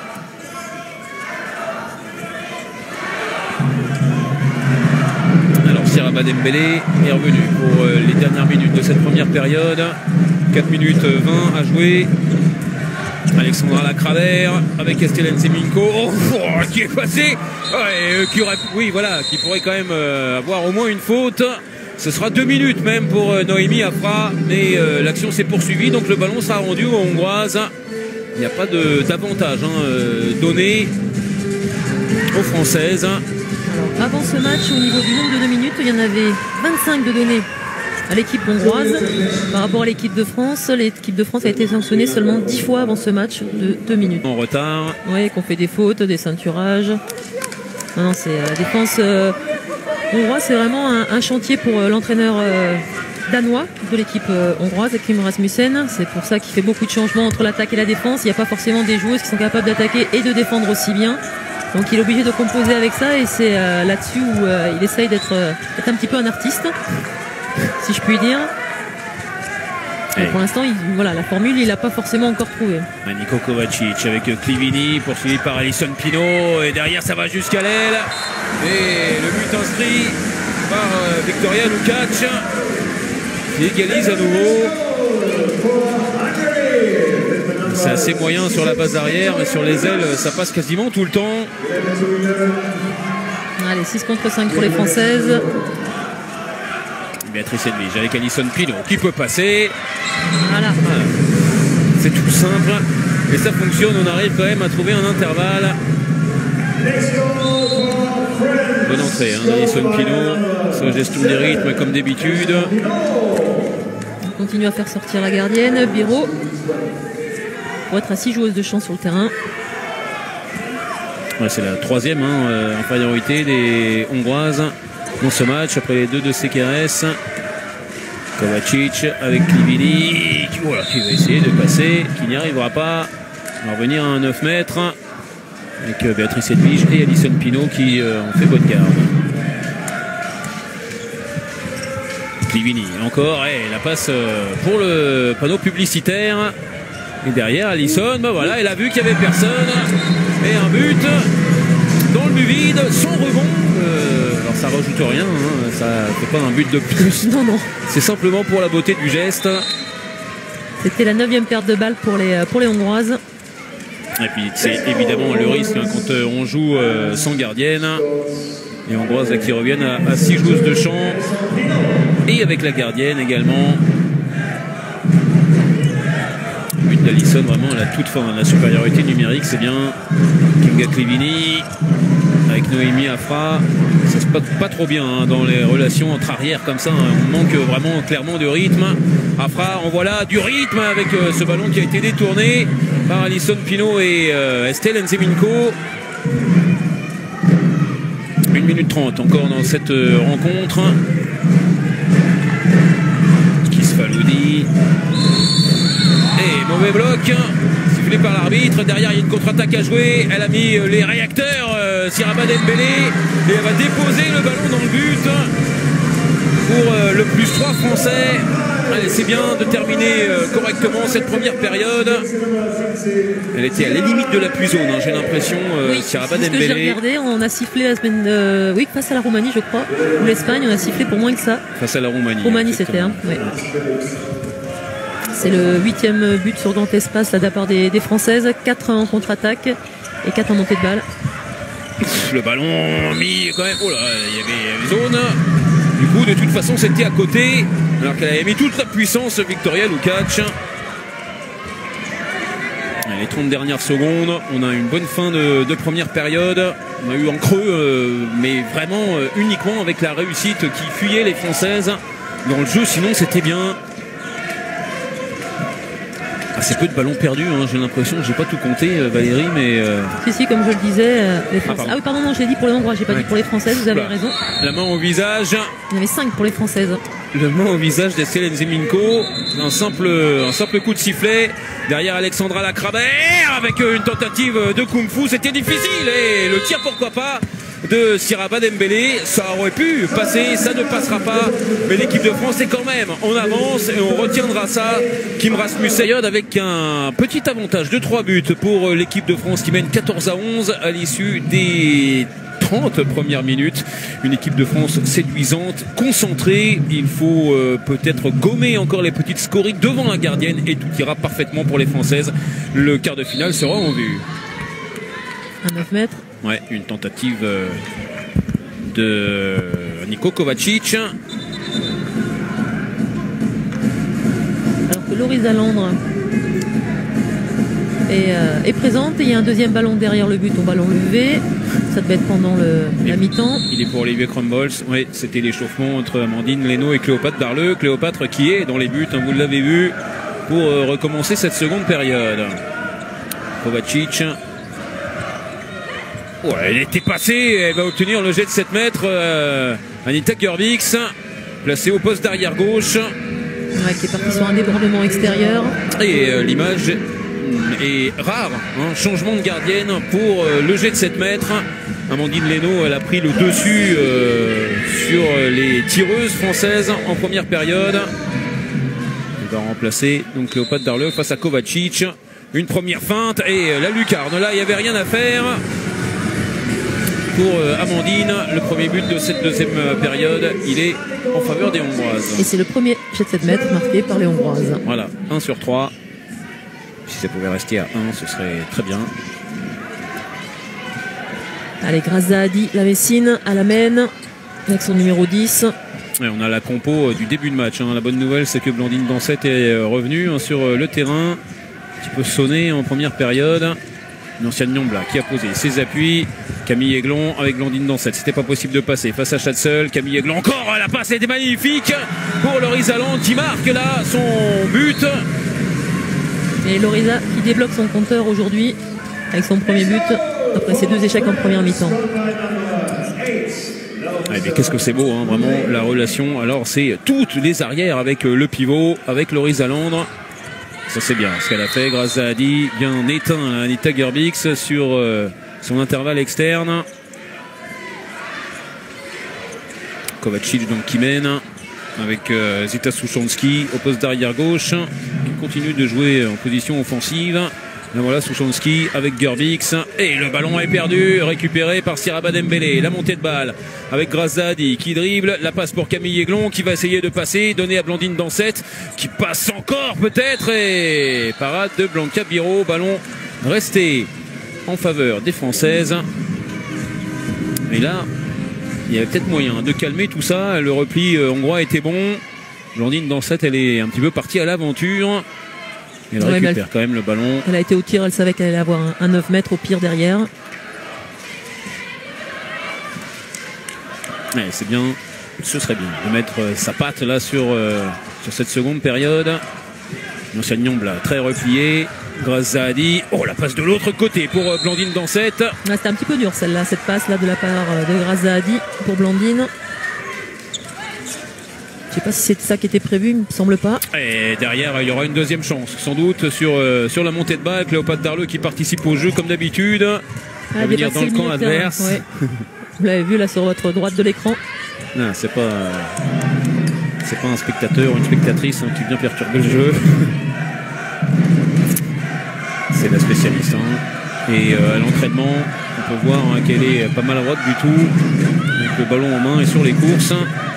Siraba Dembélé est revenu pour les dernières minutes de cette première période. 4 minutes 20 à jouer. Alexandra Lacrabert avec Estelle Nzeminko qui est passé, qui pourrait quand même avoir au moins une faute. Ce sera 2 minutes même pour Noémie Afra, mais l'action s'est poursuivie, donc le ballon sera rendu aux Hongroises. Il n'y a pas d'avantage donné aux Françaises. Alors, avant ce match, au niveau du nombre de 2 minutes, il y en avait 25 de données à l'équipe hongroise par rapport à l'équipe de France. L'équipe de France a été sanctionnée seulement 10 fois avant ce match de 2 minutes. En retard. Oui, qu'on fait des fautes, des ceinturages. Non, c'est la défense hongroise, c'est vraiment un chantier pour l'entraîneur danois de l'équipe hongroise, Kim Rasmussen. C'est pour ça qu'il fait beaucoup de changements entre l'attaque et la défense. Il n'y a pas forcément des joueuses qui sont capables d'attaquer et de défendre aussi bien. Donc il est obligé de composer avec ça, et c'est là-dessus où il essaye d'être un petit peu un artiste, si je puis dire. Et pour l'instant, la formule, il n'a pas forcément encore trouvé. Aniko Kovacic avec Clivini, poursuivi par Alison Pinault, et derrière ça va jusqu'à l'aile. Et le but inscrit par Victoria Lukac, qui égalise à nouveau. C'est assez moyen sur la base arrière, mais sur les ailes, ça passe quasiment tout le temps. Allez, 6 contre 5 pour les Françaises. Béatrice Edwige avec Alison Pinault qui peut passer. Voilà. C'est tout simple. Et ça fonctionne, on arrive quand même à trouver un intervalle. Bonne entrée, Alison Pinault. Sa gestion des rythmes comme d'habitude. On continue à faire sortir la gardienne, Biro. Pour être à 6 joueuses de champ sur le terrain. Ouais, c'est la troisième infériorité des Hongroises dans ce match, après les deux de Sekeres. Kovacic avec Klivini qui va essayer de passer, qui n'y arrivera pas. On va revenir à 9 mètres avec Béatrice Edwige et Alison Pinault qui ont fait bonne garde. Klivini encore, et la passe pour le panneau publicitaire. Et derrière Alison, voilà, elle a vu qu'il n'y avait personne. Et un but dans le but vide, sans rebond. Alors ça rajoute rien, ça fait pas un but de plus. Non, non. C'est simplement pour la beauté du geste. C'était la 9e perte de balle pour les Hongroises. Et puis c'est évidemment le risque quand on joue sans gardienne. Les Hongroises là, qui reviennent à 6 joueuses de champ. Et avec la gardienne également. But d'Alison vraiment à la toute fin. La supériorité numérique, c'est bien. Kinga Klivini avec Noémie Afra. Ça se passe pas trop bien dans les relations entre arrières comme ça. On manque vraiment clairement de rythme. Afra, en voilà du rythme avec ce ballon qui a été détourné par Alison Pinault et Estelle Nzeminko. 1 minute 30 encore dans cette rencontre. Kisfaloudi. Et mauvais bloc, sifflé par l'arbitre. Derrière, il y a une contre-attaque à jouer. Elle a mis les réacteurs, Siraba Dembélé. Et elle va déposer le ballon dans le but pour le +3 français. Allez, c'est bien de terminer correctement cette première période. Elle était à la limite de la pluie zone, j'ai l'impression, oui, Siraba Dembélé. Dembélé. J'ai regardé, on a sifflé la semaine oui, face à la Roumanie, je crois, ou l'Espagne, on a sifflé pour moins que ça. Face à la Roumanie. Roumanie, c'était, oui. C'est le 8e but sur grand espace là, de la part des Françaises. 4 en contre-attaque et 4 en montée de balle. Le ballon mis quand même. Oh là, il y avait zone. Du coup, de toute façon, c'était à côté. Alors qu'elle avait mis toute la puissance, Victoria Lukacs. Les 30 dernières secondes. On a une bonne fin de première période. On a eu en creux, mais vraiment uniquement avec la réussite qui fuyait les Françaises dans le jeu. Sinon, c'était bien. Assez peu de ballons perdus, j'ai l'impression, j'ai pas tout compté, Valérie, mais... Si, comme je le disais, les Françaises... Ah oui, pardon, non, j'ai dit pour les Hongrois, j'ai pas dit pour les Françaises, vous avez raison. La main au visage. Il y en avait 5 pour les Françaises. La main au visage d'Estelle Nzeminko, un simple coup de sifflet. Derrière Alexandra Lacrabert, avec une tentative de kung-fu, c'était difficile, et le tir, pourquoi pas, de Siraba Dembélé, ça aurait pu passer, ça ne passera pas, mais l'équipe de France est quand même en avance et on retiendra ça. Kim Rasmussen avec un petit avantage de 3 buts pour l'équipe de France qui mène 14-11 à l'issue des 30 premières minutes. Une équipe de France séduisante, concentrée. Il faut peut-être gommer encore les petites scories devant la gardienne et tout ira parfaitement pour les Françaises. Le quart de finale sera en vue. À 9 mètres. Ouais, une tentative de Niko Kovacic. Alors que Lorisa Landre est présente. Et il y a un deuxième ballon derrière le but au ballon levé. Ça devait être pendant la mi-temps. Il est pour Olivier Crumbles. Oui, c'était l'échauffement entre Amandine Leno et Cléopâtre Darleux. Cléopâtre qui est dans les buts, vous l'avez vu, pour recommencer cette seconde période. Kovacic. Ouais, elle était passée, elle va obtenir le jet de 7 mètres. Anita Gervix, placée au poste d'arrière gauche. Ouais, qui est parti sur un débordement extérieur. Et l'image est rare, changement de gardienne pour le jet de 7 mètres. Amandine Leno, elle a pris le dessus sur les tireuses françaises en première période. Elle va remplacer donc Cléopâtre Darleux face à Kovacic. Une première feinte et la lucarne. Là, il n'y avait rien à faire. Pour Amandine, le premier but de cette deuxième période, il est en faveur des Hongroises. Et c'est le premier jet de 7 mètres marqué par les Hongroises. Voilà, 1 sur 3. Si ça pouvait rester à 1, ce serait très bien. Allez, grâce à Adi Lavessine à la mène avec son numéro 10. Et on a la compo du début de match. La bonne nouvelle, c'est que Blandine Dansette est revenue sur le terrain. Un petit peu sonné en première période. Une ancienne Nyombla qui a posé ses appuis. Camille Aiglon avec Blandine Dansette. C'était pas possible de passer face à Schatzel. Camille Aiglon encore. La passe était magnifique pour Lorisa Landre qui marque là son but. Et Lorisa qui débloque son compteur aujourd'hui avec son premier but. après ces 2 échecs en première mi-temps. Ah, mais qu'est-ce que c'est beau, hein, vraiment, la relation. Alors, c'est toutes les arrières avec le pivot, avec Loris Alandre. Ça, c'est bien ce qu'elle a fait. Grazadi, bien éteint Anita Gerbix sur son intervalle externe. Kovacic, donc, qui mène avec Zita Suchanski au poste d'arrière gauche, qui continue de jouer en position offensive. Et voilà Suchanski avec Gerbix et le ballon est perdu, récupéré par Siraba Dembélé. La montée de balle avec Grazadi qui dribble, la passe pour Camille Aiglon qui va essayer de passer, donner à Blandine Dansette qui passe encore peut-être, et parade de Blanca Biro, ballon resté en faveur des Françaises. Et là il y avait peut-être moyen de calmer tout ça. Le repli hongrois était bon. Blandine Dansette, elle est un petit peu partie à l'aventure. Elle récupère quand même le ballon. Elle a été au tir, elle savait qu'elle allait avoir un 9 mètres au pire derrière. Ouais, c'est bien, ce serait bien de mettre sa patte là sur cette seconde période. L'ancienne Nyambla très replié. Grazadi, oh la passe de l'autre côté pour Blandine Dansette. C'était un petit peu dur celle-là, cette passe là de la part de Grazadi pour Blandine. Je ne sais pas si c'est ça qui était prévu, il ne me semble pas. Et derrière, il y aura une deuxième chance, sans doute, sur la montée de balle. Cléopâtre Darleux qui participe au jeu comme d'habitude. Va venir dans le camp adverse. Ouais. Vous l'avez vu là sur votre droite de l'écran. Non, c'est pas un spectateur ou une spectatrice qui vient perturber le jeu. C'est la spécialiste. Et à l'entraînement, on peut voir qu'elle est pas maladroite du tout. Donc le ballon en main et sur les courses.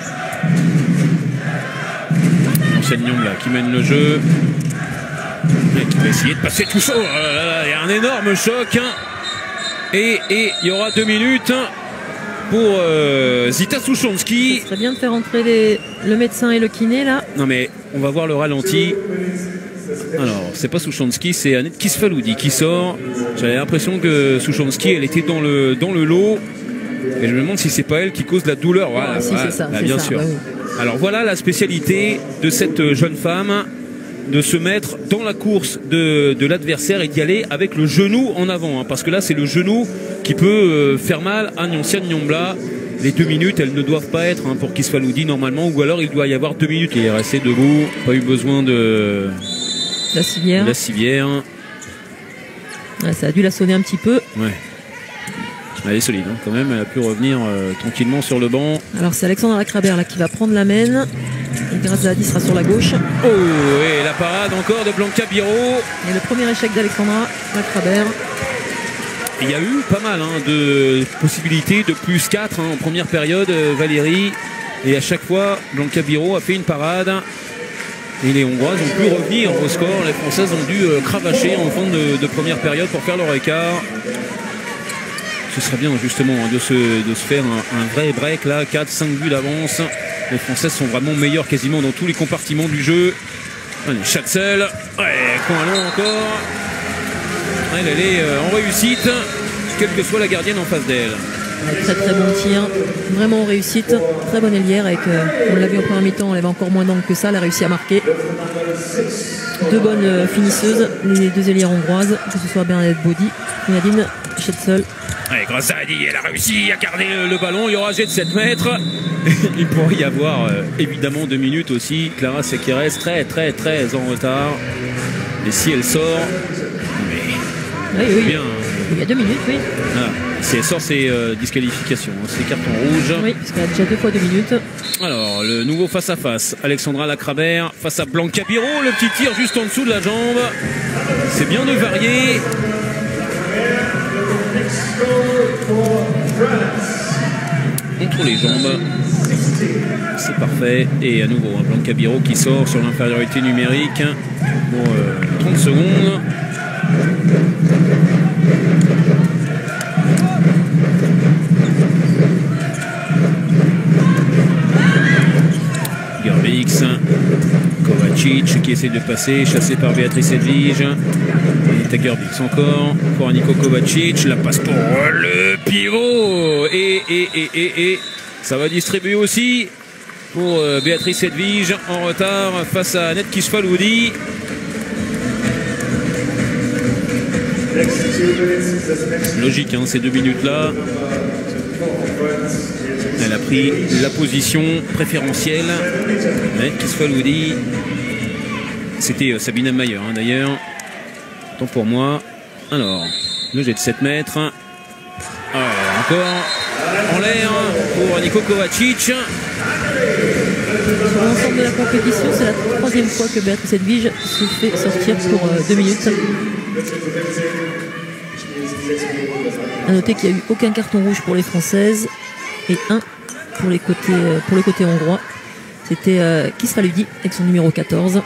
L'ancienne Nyambla qui mène le jeu. Et qui va essayer de passer tout ça. Oh là là, il y a un énorme choc. Et il y aura 2 minutes pour Zita Suchanski. Ce serait bien de faire entrer le médecin et le kiné là. Non mais on va voir le ralenti. Alors c'est pas Suchanski, c'est Annette Kisfaloudi qui sort. J'avais l'impression que Suchanski elle était dans le lot. Et je me demande si c'est pas elle qui cause la douleur. Voilà, ah, si, voilà, c'est ça, bah, bien ça, sûr. bah, oui. Alors voilà la spécialité de cette jeune femme, de se mettre dans la course de l'adversaire et d'y aller avec le genou en avant, parce que là c'est le genou qui peut faire mal à Nyoncian Nyambla. Les 2 minutes elles ne doivent pas être pour Kisfaloudi normalement, ou alors il doit y avoir 2 minutes. Il est resté debout, pas eu besoin de la civière. Ouais, ça a dû la sonner un petit peu. Ouais. Elle est solide quand même, elle a pu revenir tranquillement sur le banc. Alors c'est Alexandra Lacrabert là qui va prendre la main. Et Grazadi sera sur la gauche. Oh, et la parade encore de Blanca Biro. Et le premier échec d'Alexandra Lacrabert. Il y a eu pas mal de possibilités de plus 4 en première période, Valérie. Et à chaque fois, Blanca Biro a fait une parade. Et les Hongroises ont pu revenir au score. Les Françaises ont dû cravacher en fin de première période pour faire leur écart. Ce serait bien justement de se faire un vrai break là, 4-5 buts d'avance. Les Françaises sont vraiment meilleures quasiment dans tous les compartiments du jeu. Allez, Schatzel, ouais, coin long encore. Elle est en réussite, quelle que soit la gardienne en face d'elle. Très très bon tir, vraiment en réussite, très bonne ailière avec, on l'a vu en première mi-temps, elle avait encore moins d'angle que ça, elle a réussi à marquer. 2 bonnes finisseuses, les 2 ailières hongroises, que ce soit Bernadette Baudy, Nadine Schatzel. Ouais, Grazadi, elle a réussi à garder le ballon, il y aura jet de 7 mètres. Il pourrait y avoir évidemment 2 minutes aussi. Clara Sequeres très très très en retard. Et si elle sort, mais oui. Bien. Il y a 2 minutes, oui. Ah, si elle sort, c'est disqualification, c'est carton rouge. Oui, parce qu'elle a déjà 2 fois 2 minutes. Alors, le nouveau face-à-face. Alexandra Lacrabert face à Blanca Biro. Le petit tir juste en dessous de la jambe. C'est bien de varier. Entre les jambes. C'est parfait. Et à nouveau, Blanca Biro qui sort sur l'infériorité numérique pour 30 secondes. Gerbix, Kovacic qui essaie de passer, chassé par Béatrice Edwige. Et Gerbix encore pour Nico Kovacic, la passe pour le pivot. Et ça va distribuer aussi pour Béatrice Edwige en retard face à Annette Kisfaloudi. Logique, hein, ces 2 minutes-là. Elle a pris la position préférentielle. Kisfaloudi. C'était Sabine Mayer, hein, d'ailleurs. Tant pour moi. Alors, le jet de 7 mètres. Encore en l'air pour Nico Kovacic. Sur l'ensemble de la compétition, c'est la 3e fois que Béatrice Edwige se fait sortir pour 2 minutes. A noter qu'il n'y a eu aucun carton rouge pour les Françaises et un pour le côté hongrois. C'était Kisfaloudi avec son numéro 14.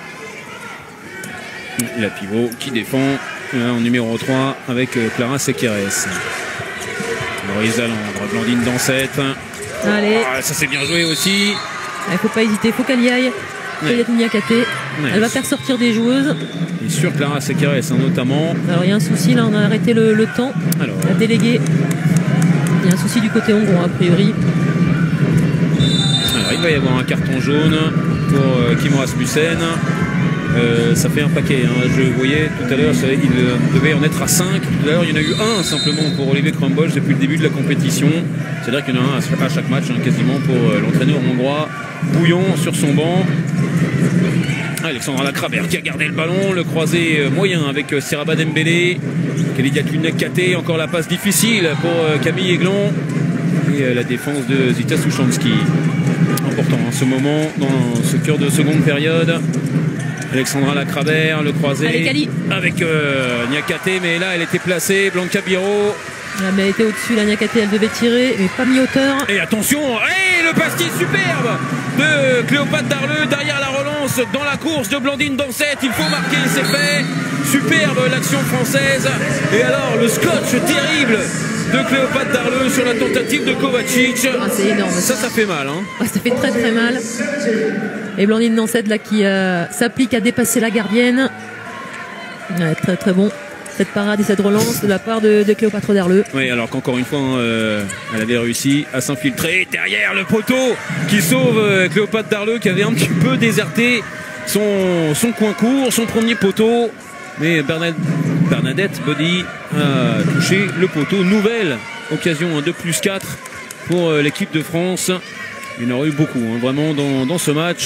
La pivot qui défend en numéro 3 avec Clara Sequeres. Maurice Dalandre, Blandine Dansette. Allez. Ça s'est bien joué aussi. Il ne faut pas hésiter, il faut qu'elle y aille. Elle va faire sortir des joueuses. Et sur Clara Sequeres, hein, notamment. Alors il y a un souci, là on a arrêté le temps. Alors. La déléguée. Il y a un souci du côté hongrois a priori. Alors il va y avoir un carton jaune pour Kim Rasmussen. Ça fait un paquet, hein. Je voyais tout à l'heure, il devait en être à 5. Tout à l'heure, il y en a eu un simplement pour Olivier Krumbolz depuis le début de la compétition. C'est-à-dire qu'il y en a un à chaque match, hein, quasiment, pour l'entraîneur hongrois. Bouillon sur son banc. Alexandra Lacrabert qui a gardé le ballon, le croisé moyen avec Seraba Dembélé. Kelidia Tunekate, encore la passe difficile pour Camille Aiglon. Et la défense de Zita Suchansky. Important, hein, ce moment, dans ce cœur de seconde période. Alexandra Lacrabert, le croisé avec Niakate, mais là elle était placée, Blanca Biro. Mais elle était au-dessus, la Niakate, elle devait tirer, mais pas mi-hauteur. Et attention, le pastis superbe de Cléopâtre Darleux derrière la relance dans la course de Blandine Dansette. Il faut marquer, c'est fait. Superbe l'action française. Et alors le scotch terrible de Cléopâtre Darleux sur la tentative de Kovacic. C'est énorme. Ça fait mal. Hein. Ça fait très très mal. Et Blandine Dansette là qui s'applique à dépasser la gardienne. Ouais, très très bon. Cette parade et cette relance de la part de Cléopâtre Darleux. Oui, alors qu'encore une fois, elle avait réussi à s'infiltrer derrière le poteau qui sauve Cléopâtre Darleux qui avait un petit peu déserté son coin court, son premier poteau. Mais Bernadette Body a touché le poteau. Nouvelle occasion, 2+4 pour l'équipe de France. Il y en aurait eu beaucoup, hein, vraiment, dans ce match.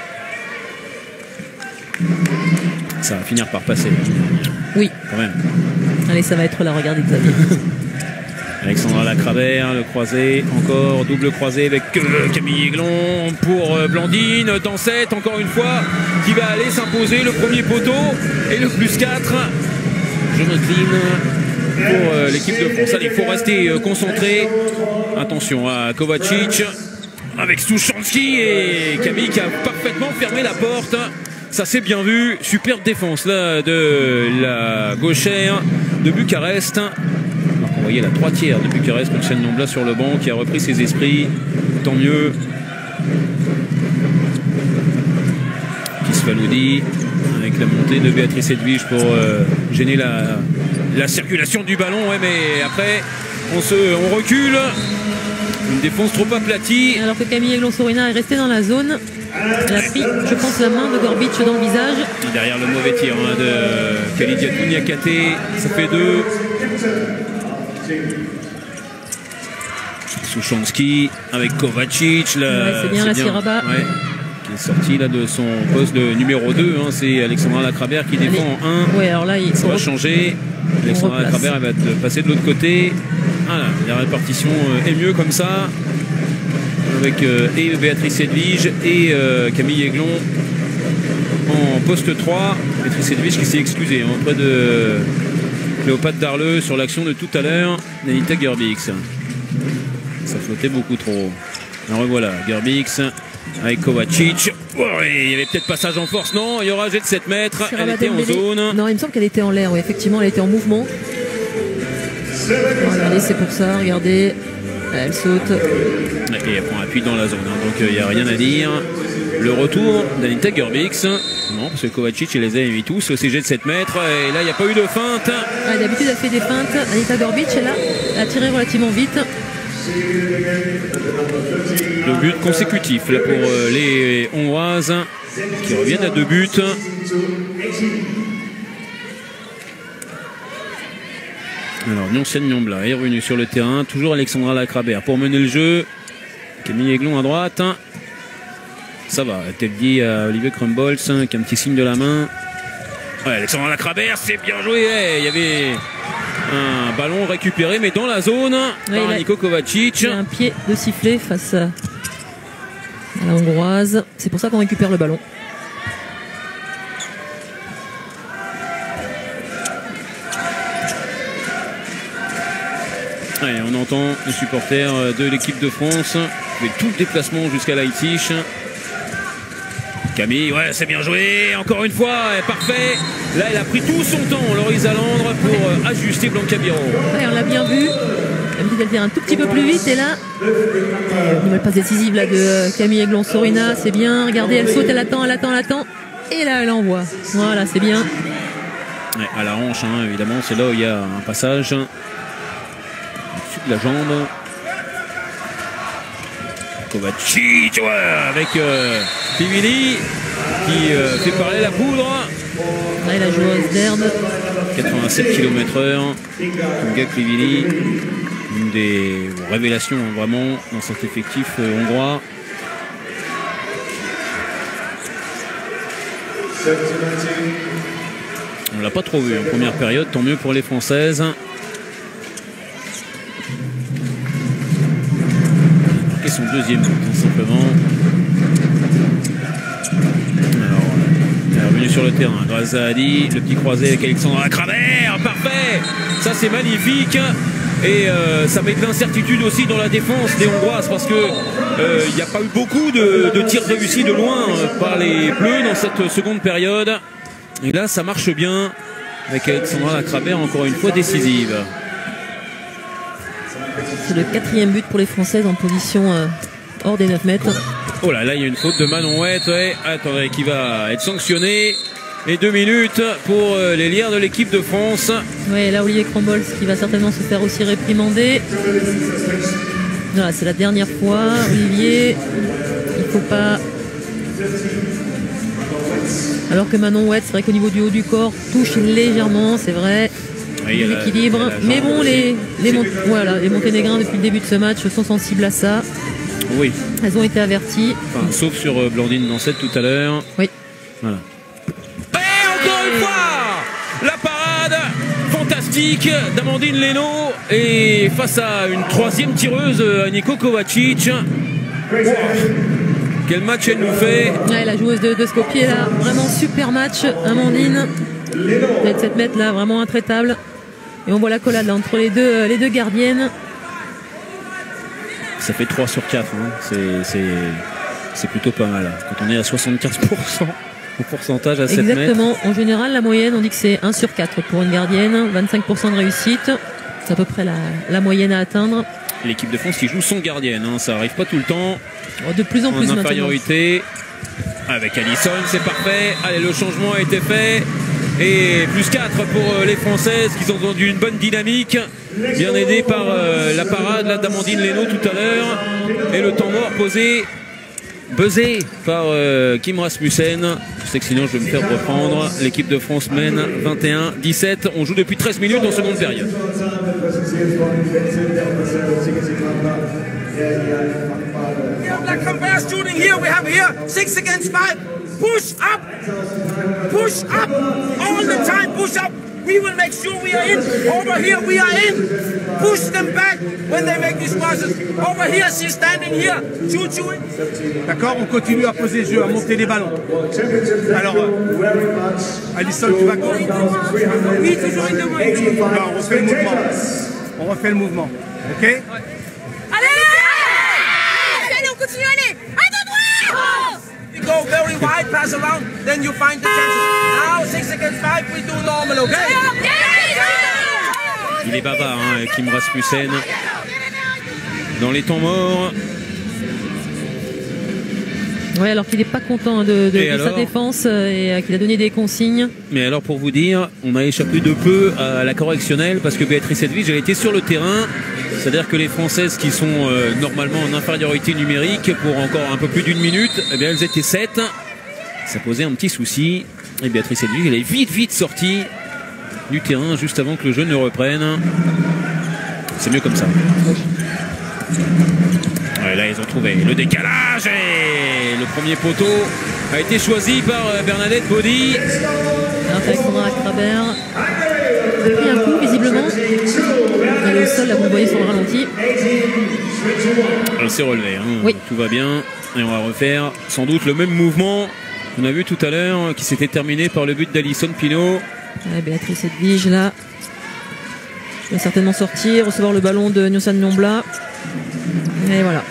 Ça va finir par passer. Oui. Quand même. Allez, ça va être là, regardez Xavier. Alexandra Lacrabert, le croisé, encore double croisé avec Camille Aiglon pour Blandine Dansette, encore une fois, qui va aller s'imposer le premier poteau et le +4. Je m'incline pour l'équipe de France. Allez, il faut rester concentré. Attention à Kovacic avec Suchansky et Camille qui a parfaitement fermé la porte. Ça s'est bien vu. Superbe défense là de la gauchère de Bucarest. Alors qu'on voyait la 3/3 de Bucarest, Michel Nombla sur le banc qui a repris ses esprits. Tant mieux. Kisfaloudi avec la montée de Béatrice Edwige pour gêner la circulation du ballon. Ouais, mais après on recule. Une défense trop aplatie. Alors que Camille Aiglon-Sorina est restée dans la zone. Elle a pris, je pense, la main de Gorbic dans le visage. Et derrière le mauvais tir de Kelidia Tunekate, ça fait 2. Suchansky avec Kovacic. C'est bien la Seraba. Ouais, qui est sorti là de son poste de numéro 2. Hein, c'est Alexandra Lacrabert qui défend en 1. Ouais, alors là, ça va changer. Alexandra Lacrabert va passer de l'autre côté. Voilà, la répartition est mieux comme ça. Avec et Béatrice Edwige et Camille Aiglon en poste 3. Béatrice Edwige qui s'est excusée auprès de Cléopâtre Darleux sur l'action de tout à l'heure d'Anita Gerbix. Ça flottait beaucoup trop. Alors voilà, Gerbix avec Kovacic. Oh, il y avait peut-être passage en force. Non, il y aura jet de 7 mètres. Elle était en zone. Non, il me semble qu'elle était en l'air. Oui, effectivement, elle était en mouvement. Regardez, c'est pour ça. Regardez. Elle saute. Et elle prend appui dans la zone. Hein, donc il n'y a rien à dire. Le retour d'Anita Gerbix. Non, parce que Kovacic, il les a mis tous au CG de 7 mètres. Et là, il n'y a pas eu de feinte. Ah, d'habitude, elle fait des feintes. Anita Gerbix, elle a tiré relativement vite. 2 buts consécutifs là, pour les Hongroises qui reviennent à 2 buts. Alors Nyoncène Nyombla est revenu sur le terrain. Toujours Alexandra Lacrabert pour mener le jeu. Camille Aiglon à droite. Ça va, elle dit à Olivier Crumbolz qui a un petit signe de la main. Ouais, Alexandra Lacrabert, c'est bien joué. Il y avait un ballon récupéré, mais dans la zone par Nico Kovacic. Il y a un pied de sifflet face à la Hongroise. C'est pour ça qu'on récupère le ballon. Allez, on entend les supporters de l'équipe de France. Fait tout le déplacement jusqu'à Leipzig. Camille, ouais, c'est bien joué. Encore une fois, parfait. Là, elle a pris tout son temps, Loris Alandre, pour ajuster Blanca Biro. Ouais, on l'a bien vu. Elle me dit qu'elle un tout petit peu plus vite. Et là, nouvelle passe décisive là, de Camille Aiglon-Sorina. C'est bien. Regardez, elle saute, elle attend. Et là, elle envoie. Voilà, c'est bien. Ouais, à la hanche, hein, évidemment. C'est là où il y a un passage. Au-dessus de la jambe. Kovacic, ouais, avec Pivili qui fait parler la poudre. Là, la joueuse d'Erde. 87 km/h. Tunga Pivili, une des révélations hein, vraiment dans cet effectif hongrois. On l'a pas trop vu en première période, tant mieux pour les Françaises. Et son deuxième but, tout simplement. Alors, elle est revenue sur le terrain grâce à Ali, le petit croisé avec Alexandra Lacrabert, parfait. Ça c'est magnifique. Et ça met de l'incertitude aussi dans la défense des Hongroises parce que il n'y a pas eu beaucoup de tirs réussis de loin par les Bleus dans cette seconde période. Et là ça marche bien avec Alexandra Lacrabert encore une fois décisive. C'est le 4e but pour les Françaises en position hors des 9 mètres. Oh là, là il y a une faute de Manon Huet, ouais. Attendez, qui va être sanctionné. Et 2 minutes pour les lières de l'équipe de France. Oui, là Olivier Crumbolz qui va certainement se faire aussi réprimander. Voilà, c'est la dernière fois. Olivier, il faut pas. Alors que Manon Huet, c'est vrai qu'au niveau du haut du corps, touche légèrement, c'est vrai. Oui, l'équilibre. Mais bon, les Monténégrins depuis le début de ce match sont sensibles à ça. Oui. Elles ont été averties. Enfin, sauf sur Blandine Dansette tout à l'heure. Oui. Voilà. Et encore une fois, la parade fantastique d'Amandine Leno. Et face à une troisième tireuse, Nico Kovacic. Wow. Quel match elle nous fait. Ouais, la joueuse de Skopje là, vraiment super match. Amandine, 27 mètres là, vraiment intraitable. Et on voit la collade là, entre les deux gardiennes. Ça fait 3 sur 4. Hein. C'est plutôt pas mal. Quand on est à 75% au pourcentage à 7 mètres. Exactement. En général, la moyenne, on dit que c'est 1 sur 4 pour une gardienne. 25% de réussite. C'est à peu près la moyenne à atteindre. L'équipe de France qui joue son gardienne. Hein. Ça arrive pas tout le temps. De plus en plus en infériorité. Avec Allison, c'est parfait. Allez, le changement a été fait. Et plus 4 pour les Françaises qui ont vendu une bonne dynamique. Bien aidé par la parade d'Amandine Leno tout à l'heure. Et le temps mort buzzé par Kim Rasmussen. Je sais que sinon je vais me faire reprendre. L'équipe de France mène 21-17. On joue depuis 13 minutes en seconde période. Lacrabert shooting here. We have here 6 against 5. Push up all the time. Push up. We will make sure we are in. Over here we are in. Push them back when they make these passes. Over here she's standing here. Shoot. D'accord, on continue à poser le jeu, à monter les ballons. Alors, Alison, tu vas courir. Oui, toujours une demande. Alors, on refait le mouvement. Ok? Allez, on continue, allez. À deux droits. We go very wide, pass around, then you find the chances. Now 6 against 5, we do normal, okay? Il est bavard, hein, Kim Rasmussen. Dans les temps morts. Oui, alors qu'il n'est pas content de sa défense et qu'il a donné des consignes. Mais alors, pour vous dire, on a échappé de peu à la correctionnelle parce que Béatrice Edwige, elle était sur le terrain. C'est-à-dire que les Françaises qui sont normalement en infériorité numérique pour encore un peu plus d'une minute, eh bien, elles étaient 7. Ça posait un petit souci. Et Béatrice Edwige, elle est vite sortie du terrain juste avant que le jeu ne reprenne. C'est mieux comme ça. Ouais, là, ils ont trouvé le décalage et le premier poteau a été choisi par Bernadette Body. Alexandra Lacrabert a pris un coup, visiblement. Elle est au sol, là, vous le voyez sur le ralenti. Elle s'est relevée, hein. Oui. Tout va bien. Et on va refaire sans doute le même mouvement qu'on a vu tout à l'heure, qui s'était terminé par le but d'Alison Pinault. Ouais, Béatrice Edwige, là, va certainement sortir, recevoir le ballon de Nyosan Nyombla. Et voilà.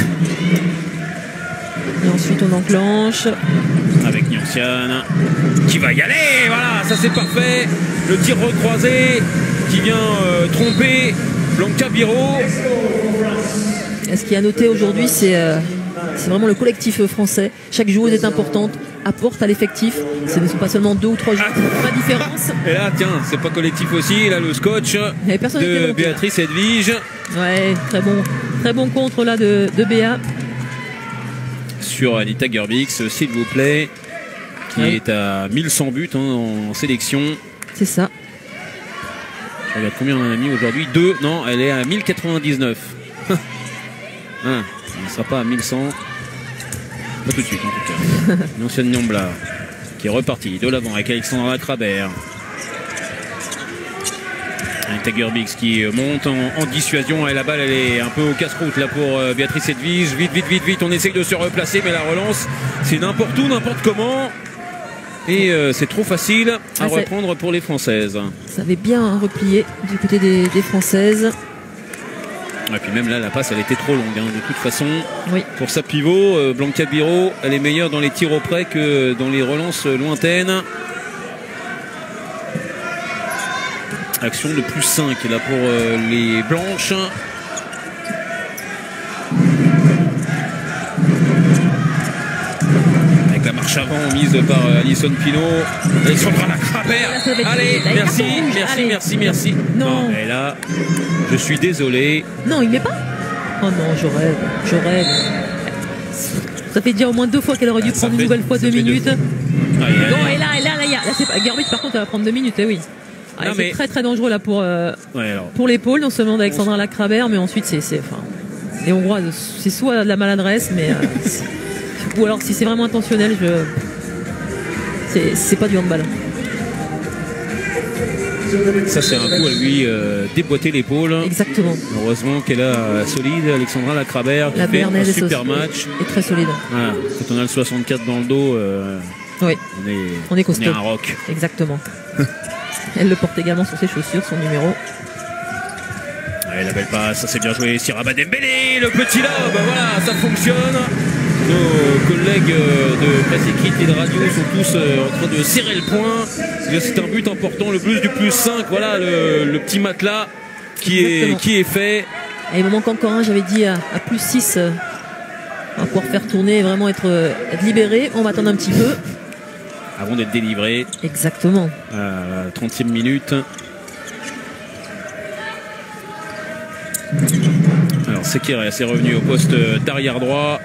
Et ensuite, on enclenche. Avec Nyosan qui va y aller. Voilà, ça c'est parfait. Le tir recroisé qui vient tromper Blanca Biro. Et ce qui est à noter aujourd'hui, c'est vraiment le collectif français. Chaque joueuse est importante, apporte à l'effectif. Ce ne sont pas seulement 2 ou 3 joueurs, pas de différence. Et là, tiens, c'est pas collectif aussi. Là, le scotch de Béatrice Edwige. Ouais, très bon contre là de Béa. Sur Anita Gerbix, s'il vous plaît, qui est à 1100 buts en sélection. C'est ça. Je regarde combien on en a mis aujourd'hui. 2, non, elle est à 1099. Elle ne sera pas à 1100. Pas tout de suite en tout cas. L'ancienne Nyombla qui est reparti de l'avant avec Alexandra Lacrabert. Anita Gerbix qui monte en dissuasion et la balle elle est un peu au casse-croûte là pour Béatrice Edwige. Vite, on essaye de se replacer mais la relance c'est n'importe où, n'importe comment. Et c'est trop facile à reprendre pour les Françaises. Ça avait bien replié du côté des Françaises. Et puis même là, la passe, elle était trop longue. De toute façon, oui. Pour sa pivot, Blanca Biro, elle est meilleure dans les tirs au près que dans les relances lointaines. Action de +5 là pour les Blanches. Avec la marche avant mise par Alison Pinault. Alexandra Lacrabert. Allez, merci. Non, et là, je suis désolé. Non, il met pas. Oh non, je rêve. Ça fait déjà au moins 2 fois qu'elle aurait dû prendre une nouvelle fois 2 minutes. Non, et là, c'est pas Gerbich, par contre, elle va prendre 2 minutes, oui. C'est très dangereux là pour l'épaule, non seulement d'Alexandra Lacrabert, mais ensuite les Hongrois, c'est soit de la maladresse, mais ou alors si c'est vraiment intentionnel, c'est pas du handball. Ça c'est un coup à lui déboîter l'épaule. Exactement. Heureusement qu'elle a solide Alexandra Lacrabert qui fait un super match. Et très solide. Voilà. Quand on a le 64 dans le dos, oui. On est costaud. On est un rock. Exactement. Elle le porte également sur ses chaussures, son numéro. Ouais, la belle passe, ça c'est bien joué. Siraba Dembélé, le petit lob, voilà, ça fonctionne. Nos collègues de presse écrite et de radio sont tous en train de serrer le poing. C'est un but important, le plus du +5. Voilà le petit matelas qui est fait. Et il me manque encore un, j'avais dit à +6. On va pouvoir faire tourner et vraiment être libéré. On va attendre un petit peu. Avant d'être délivré. Exactement. À la 30e minute. Alors Sequeira est revenu au poste d'arrière droit.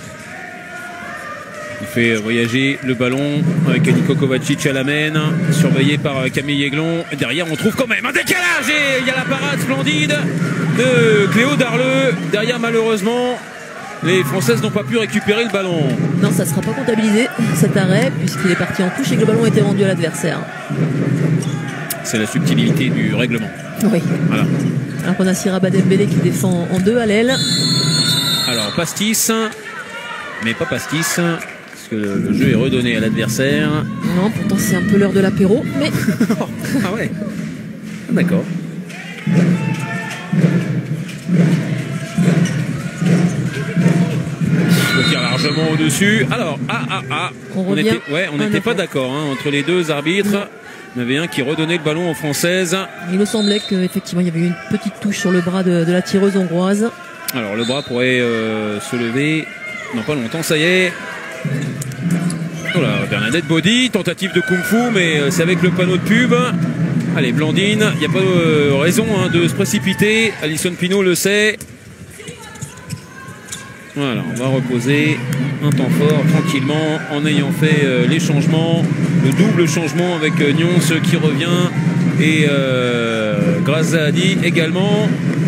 Il fait voyager le ballon avec Niko Kovacic à la main, surveillé par Camille Aiglon. Derrière on trouve quand même un décalage et il y a la parade splendide de Cléo Darleux. Derrière malheureusement les Françaises n'ont pas pu récupérer le ballon. Non, ça ne sera pas comptabilisé cet arrêt puisqu'il est parti en touche et que le ballon a été rendu à l'adversaire. C'est la subtilité du règlement. Oui. Voilà. Alors qu'on a Siraba Dembélé qui défend en 2 à l'aile. Alors pastis, mais pas pastis, parce que le jeu est redonné à l'adversaire. Non, pourtant c'est un peu l'heure de l'apéro, mais... Ah ouais. D'accord. On tire largement au-dessus. Alors, on n'était pas d'accord entre les deux arbitres. Non. Il y en avait un qui redonnait le ballon aux Françaises. Il me semblait qu'effectivement il y avait eu une petite touche sur le bras de la tireuse hongroise. Alors le bras pourrait se lever dans pas longtemps, ça y est. Voilà, Bernadette Body, tentative de kung-fu, mais c'est avec le panneau de pub. Allez, Blandine, il n'y a pas de raison de se précipiter. Alison Pinault le sait. Voilà, on va reposer un temps fort tranquillement en ayant fait les changements, le double changement avec Nyons qui revient et Grazadi également.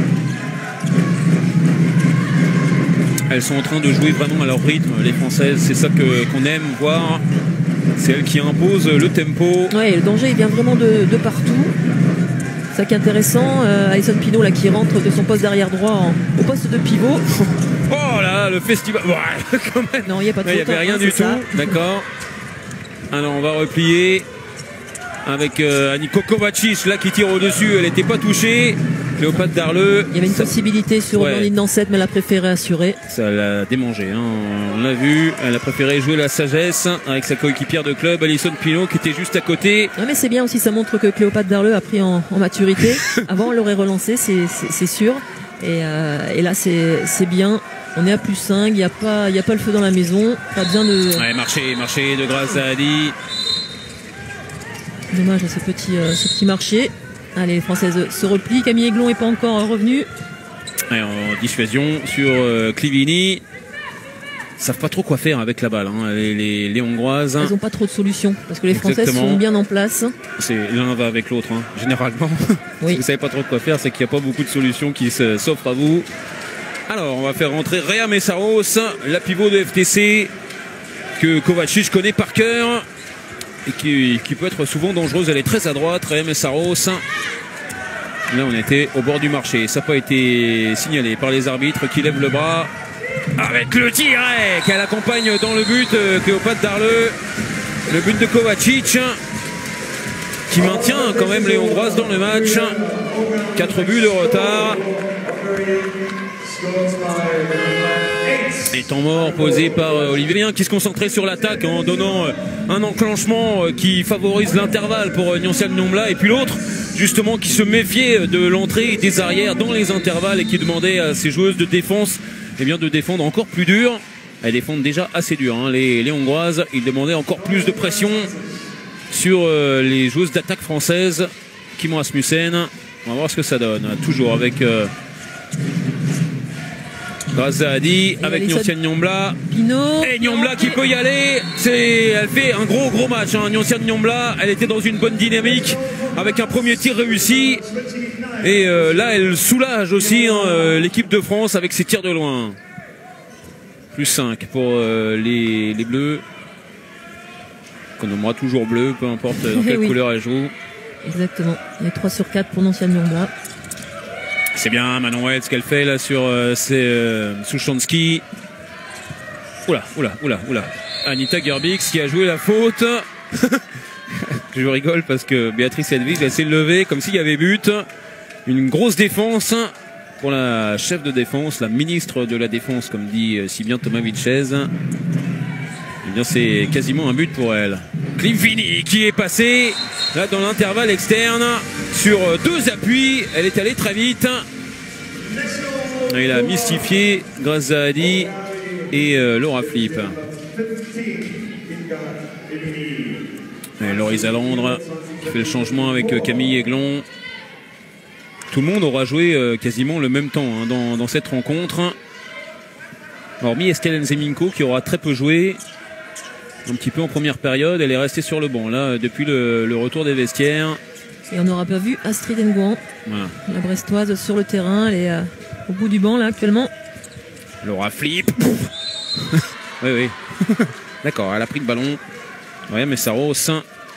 Elles sont en train de jouer vraiment à leur rythme, les Françaises. C'est ça qu'on aime voir. C'est elles qui imposent le tempo. Ouais, le danger il vient vraiment de partout. C'est ça qui est intéressant. Alison Pinault là, qui rentre de son poste d'arrière droit au poste de pivot. Oh là, le festival. Ouais, quand même. Non, il n'y a pas de Il n'y avait rien du tout. D'accord. Alors on va replier avec Aniko Kovacic là qui tire au-dessus. Elle n'était pas touchée. Cléopâtre Darleux. Il y avait une possibilité sur Blandine Dansette, mais elle a préféré assurer. Ça l'a démangé, hein. On l'a vu. Elle a préféré jouer la sagesse avec sa coéquipière de club, Alison Pinault, qui était juste à côté. Ouais, mais c'est bien aussi, ça montre que Cléopâtre Darleux a pris en maturité. Avant, elle l'aurait relancé, c'est sûr. Et là, c'est bien. On est à +5, il n'y a pas le feu dans la maison. Pas besoin de. Ouais, marché de Grazadi. Dommage à ce petit marché. Allez, les Françaises se replient. Camille Aiglon n'est pas encore revenu. Ouais, en dissuasion sur Clivini. Ils savent pas trop quoi faire avec la balle, hein, les Hongroises. Elles n'ont pas trop de solutions parce que les Françaises sont bien en place. L'un va avec l'autre, hein, généralement. Oui. Si vous savez pas trop quoi faire, c'est qu'il n'y a pas beaucoup de solutions qui s'offrent à vous. Alors, on va faire rentrer Réa Messaros, la pivot de FTC que Kovacic connaît par cœur et qui peut être souvent dangereuse. Elle est très à droite, Réa Messaros. Là, on était au bord du marché. Ça n'a pas été signalé par les arbitres qui lèvent le bras. Avec le tir qu'elle accompagne dans le but, Cléopâtre Darleux. Le but de Kovacic qui maintient quand même les Hongroises dans le match. 4 buts de retard. Et temps mort posé par Olivier qui se concentrait sur l'attaque en donnant un enclenchement qui favorise l'intervalle pour Nyoncia Nyombla, et puis l'autre justement qui se méfiait de l'entrée des arrières dans les intervalles et qui demandait à ses joueuses de défense de défendre encore plus dur. Elles défendent déjà assez dur, hein, les Hongroises. Ils demandaient encore plus de pression sur les joueuses d'attaque françaises. Kim Rasmussen, on va voir ce que ça donne. Toujours avec Grazadi, avec Nyoncia Nyombla. Et Nyombla qui peut y aller. Elle fait un gros match, hein. Nyoncia Nyombla, elle était dans une bonne dynamique avec un premier tir réussi. Et là, elle soulage aussi, hein, l'équipe de France avec ses tirs de loin. +5 pour les Bleus. Qu'on nommera toujours bleu, peu importe dans quelle couleur elle joue. Exactement. Il y a 3 sur 4 pour Nyoncia Nyombla. C'est bien Manon Weld ce qu'elle fait là sur Suchansky. Oula. Anita Gerbix qui a joué la faute. Je rigole parce que Béatrice Hedwig a essayé de lever comme s'il y avait but. Une grosse défense pour la chef de défense, la ministre de la Défense, comme dit si bien Thomas Vilches. Eh bien, c'est quasiment un but pour elle. Clivini qui est passé là dans l'intervalle externe sur 2 appuis. Elle est allée très vite. Il a mystifié Grazadi et Laura Flip. Et Lorisa Landre qui fait le changement avec Camille Aiglon. Tout le monde aura joué quasiment le même temps, hein, dans cette rencontre. Hormis Estelle Nzeminko qui aura très peu joué. Un petit peu en première période. Elle est restée sur le banc là depuis le retour des vestiaires. Et on n'aura pas vu Astrid Nguyen, voilà. La Brestoise sur le terrain. Elle est au bout du banc là actuellement. Laura Flip. Oui. D'accord, elle a pris le ballon. Ouais, mais ça rose.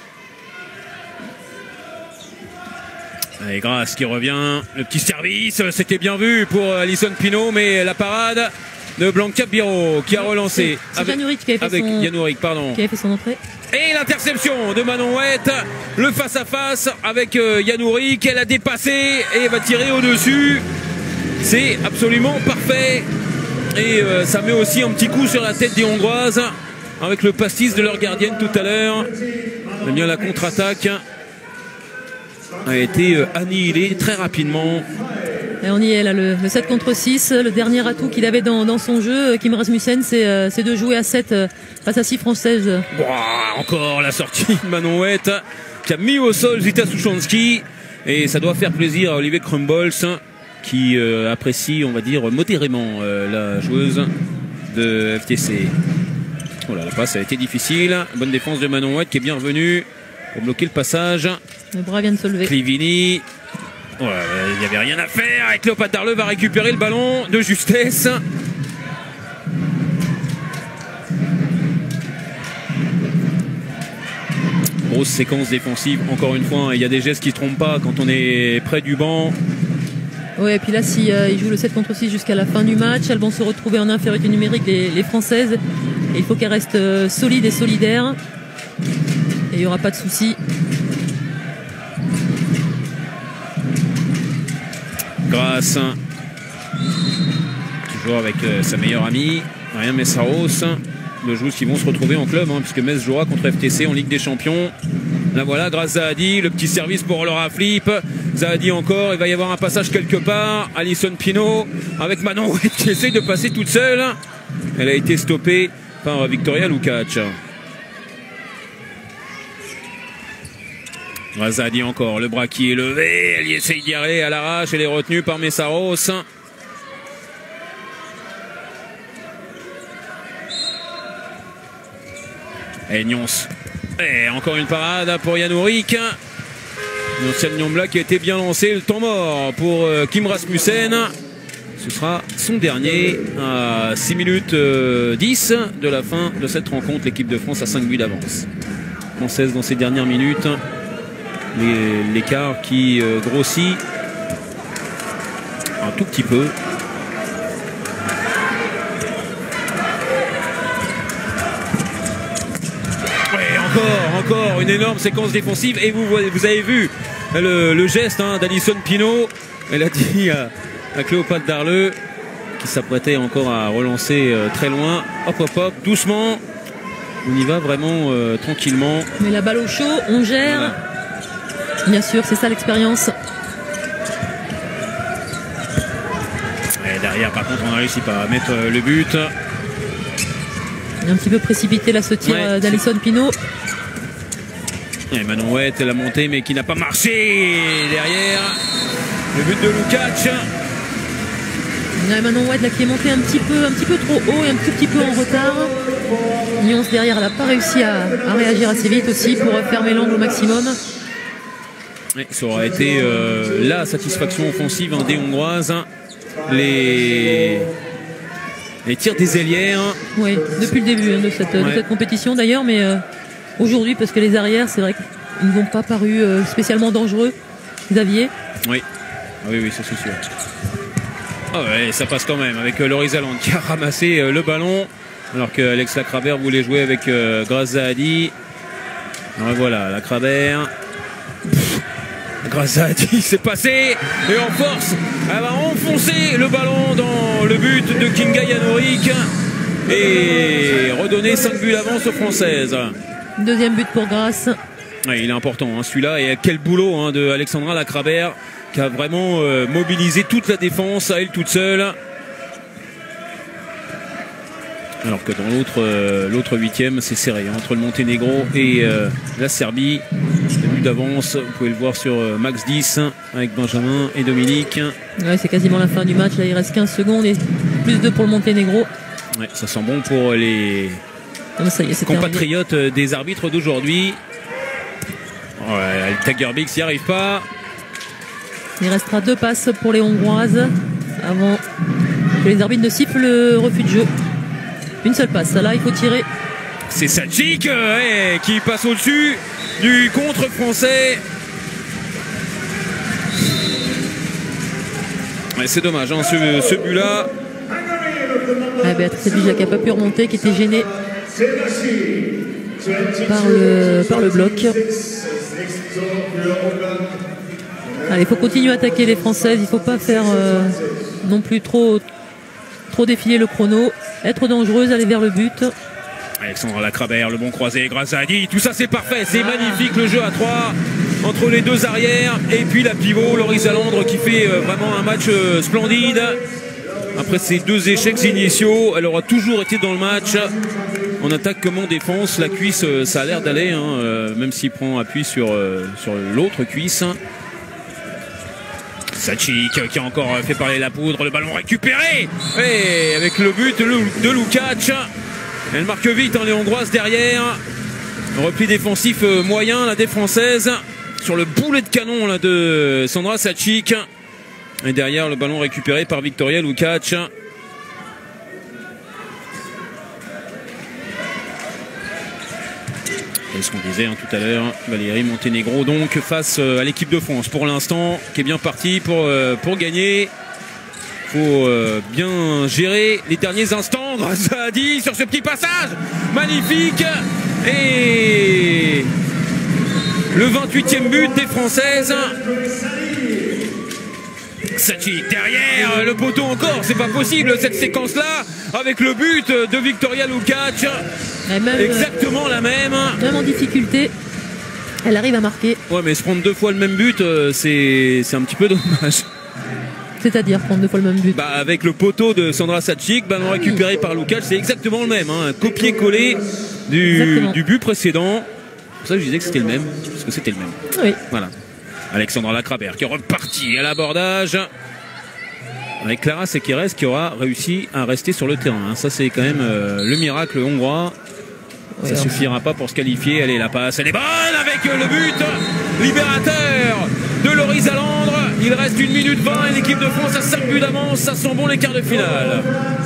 Et Grasse qui revient. Le petit service. C'était bien vu pour Alison Pinault, mais la parade de Blanca Biro qui a relancé. C'est Januric qui avait fait son entrée. Et l'interception de Manon Wett. Le face-à-face avec Januric. Elle a dépassé et va tirer au-dessus. C'est absolument parfait. Et ça met aussi un petit coup sur la tête des Hongroises avec le pastis de leur gardienne tout à l'heure. Eh bien, la contre-attaque a été annihilée très rapidement. Et on y est là, le 7 contre 6. Le dernier atout qu'il avait dans son jeu, Kim Rasmussen, c'est de jouer à 7 face à 6 Françaises. Encore la sortie de Manon Wett qui a mis au sol Zita Suchansky. Et ça doit faire plaisir à Olivier Krumbolz qui apprécie, on va dire, modérément la joueuse de FTC. Oh là, la passe a été difficile. Bonne défense de Manon Wett qui est bien revenue. pour bloquer le passage. Le bras vient de se lever. Clivini. Il n'y avait rien à faire. Et Cléopâtre Darleux va récupérer le ballon de justesse. Grosse séquence défensive, encore une fois. Il y a des gestes qui ne trompent pas quand on est près du banc. Oui, et puis là, si ils jouent le 7 contre 6 jusqu'à la fin du match, elles vont se retrouver en infériorité numérique, les Françaises. Et il faut qu'elles restent solides et solidaires. Et il n'y aura pas de souci. Grasse. Toujours avec sa meilleure amie, Marianne Messaros. Deux joueuses qui vont se retrouver en club, puisque Metz jouera contre FTC en Ligue des Champions. Là voilà, grâce à Zahadi, le petit service pour Laura Flip. Zahadi encore, il va y avoir un passage quelque part. Alison Pinault avec Manon qui essaye de passer toute seule. Elle a été stoppée par Victoria Lukács. Zahadi encore, le bras qui est levé. Elle y essaye d'y aller à l'arrache. Elle est retenue par Messaros. Et Nyons. Et encore une parade pour Jan Urik. L'ancienne Nyombla qui a été bien lancé. Le temps mort pour Kim Rasmussen. Ce sera son dernier à 6 minutes 10 de la fin de cette rencontre. L'équipe de France a 5 buts d'avance. Française dans ces dernières minutes. L'écart qui grossit un tout petit peu. Encore une énorme séquence défensive. Et vous avez vu le geste d'Alison Pinault. Elle a dit à Cléopâtre Darleux qui s'apprêtait encore à relancer très loin. Hop, doucement. On y va vraiment tranquillement. Mais la balle au chaud, on gère. Voilà. Bien sûr, c'est ça l'expérience. Et derrière, par contre, on n'a réussi pas à mettre le but. Il est un petit peu précipité là ce tir d'Alison Pinault. Et Manon Huet, la montée, mais qui n'a pas marché derrière. Le but de Lukács. Manon Huet là qui est monté un petit peu trop haut et un tout petit peu en retard. Nyons derrière, elle n'a pas réussi à réagir assez vite aussi pour fermer l'angle au maximum. Et ça aurait été la satisfaction offensive des Hongroises. Les tirs des ailières. Oui, depuis le début de cette compétition d'ailleurs, mais aujourd'hui, parce que les arrières, c'est vrai qu'ils ne vont pas paru spécialement dangereux. Xavier. Oui, ça c'est sûr. Ça passe quand même avec Laurie Zalande qui a ramassé le ballon, alors que Alex Lacrabert voulait jouer avec Grace Zahadi. Alors voilà, Lacrabert. Grace Zahadi, c'est passé et en force, elle va enfoncer le ballon dans le but de Kinga Jan Urik et redonner 5 buts d'avance aux Françaises. Deuxième but pour Grace. Il est important celui-là, et quel boulot de Alexandra Lacrabert qui a vraiment mobilisé toute la défense à elle toute seule. Alors que dans l'autre huitième, c'est serré entre le Monténégro et la Serbie. Le but d'avance, vous pouvez le voir sur Max 10 avec Benjamin et Dominique. C'est quasiment la fin du match. Là, il reste 15 secondes et plus 2 pour le Monténégro. Ça sent bon pour les compatriotes des arbitres d'aujourd'hui. Le Tagerbix n'y arrive pas. Il restera 2 passes pour les Hongroises avant que les arbitres ne sifflent le refus de jeu. Une seule passe, là il faut tirer. C'est Sadjic qui passe au-dessus du contre français. C'est dommage ce but-là. Béatrice Edvija qui n'a pas pu remonter, qui était gênée par le bloc. Allez, il faut continuer à attaquer les Françaises. Il ne faut pas faire non plus trop défiler le chrono. Être dangereuse, aller vers le but. Alexandra Lacrabert, le bon croisé, Grace Zahadi, tout ça c'est parfait, c'est magnifique le jeu à 3 entre les deux arrières et puis la pivot Laurie Zalande qui fait vraiment un match splendide. Après ces 2 échecs initiaux, elle aura toujours été dans le match en attaque comme en défense. La cuisse, ça a l'air d'aller, même s'il prend appui sur l'autre cuisse. Sadjic qui a encore fait parler la poudre, le ballon récupéré et avec le but de Lukács. Elle marque vite les Hongroises derrière. Repli défensif moyen, la défense française, sur le boulet de canon là, de Sandra Sacic. Et derrière, le ballon récupéré par Victoria Lukacs. Et ce qu'on disait tout à l'heure, Valérie Montenegro donc face à l'équipe de France pour l'instant, qui est bien partie pour gagner. Il faut bien gérer les derniers instants grâce à Adi sur ce petit passage magnifique. Et le 28e but des Françaises. Sacic derrière le poteau encore, c'est pas possible cette séquence là avec le but de Victoria Lukacs. Exactement la même. Même en difficulté, elle arrive à marquer. Ouais, mais se prendre 2 fois le même but, c'est un petit peu dommage. C'est-à-dire prendre 2 fois le même but. Bah, avec le poteau de Sandra Sacic, ballon récupéré par Lukacs, c'est exactement le même, un copier-coller du but précédent. C'est pour ça que je disais que c'était le même, parce que c'était le même. Oui. Voilà. Alexandra Lacrabert qui est reparti à l'abordage avec Clara Sekeres qui aura réussi à rester sur le terrain. Ça, c'est quand même le miracle hongrois. Ça suffira pas pour se qualifier. Allez, la passe, elle est bonne avec le but libérateur de Laurie Zalandre. Il reste 1 minute 20 et l'équipe de France a 5 buts d'avance. Ça sent bon les quarts de finale.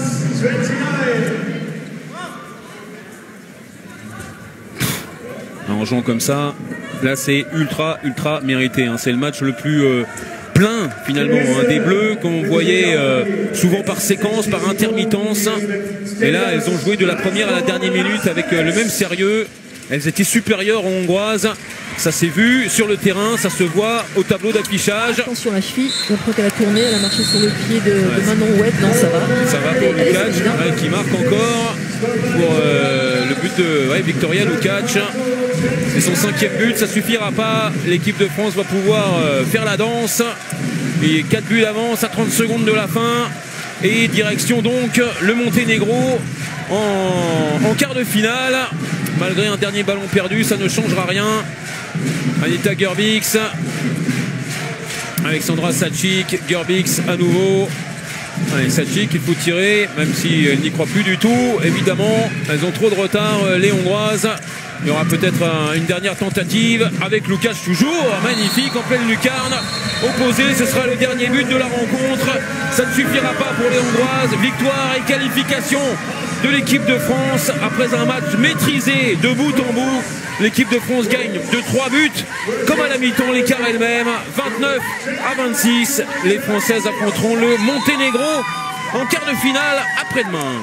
En jouant comme ça, là c'est ultra mérité. C'est le match le plus plein finalement des Bleus qu'on voyait souvent par séquence, par intermittence. Et là elles ont joué de la première à la dernière minute avec le même sérieux. Elles étaient supérieures aux Hongroises. Ça s'est vu sur le terrain, ça se voit au tableau d'affichage. Attention la cheville, on croit qu'elle a tourné, elle a marché sur le pied de Manon Ouette. Non, ça va. Ça va pour Lukacs qui marque encore pour le but de Victoria Lukacs. C'est son 5e but, ça suffira pas. L'équipe de France va pouvoir faire la danse. Et 4 buts d'avance à 30 secondes de la fin. Et direction donc le Monténégro en quart de finale. Malgré un dernier ballon perdu, ça ne changera rien. Anita Gerbix, Alexandra Sacic, Gerbix à nouveau. Allez, Sacic, il faut tirer, même si elle n'y croit plus du tout. Évidemment, elles ont trop de retard, les Hongroises. Il y aura peut-être une dernière tentative avec Lukacs toujours, magnifique, en pleine lucarne. Opposé, ce sera le dernier but de la rencontre. Ça ne suffira pas pour les Hongroises. Victoire et qualification de l'équipe de France après un match maîtrisé de bout en bout. L'équipe de France gagne de 3 buts, comme à la mi-temps, l'écart elle-même, 29-26. Les Françaises affronteront le Monténégro en quart de finale après-demain.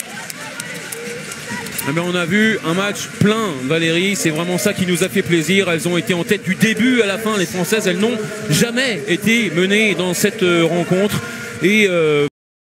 On a vu un match plein, Valérie, c'est vraiment ça qui nous a fait plaisir. Elles ont été en tête du début à la fin, les Françaises, elles n'ont jamais été menées dans cette rencontre. Et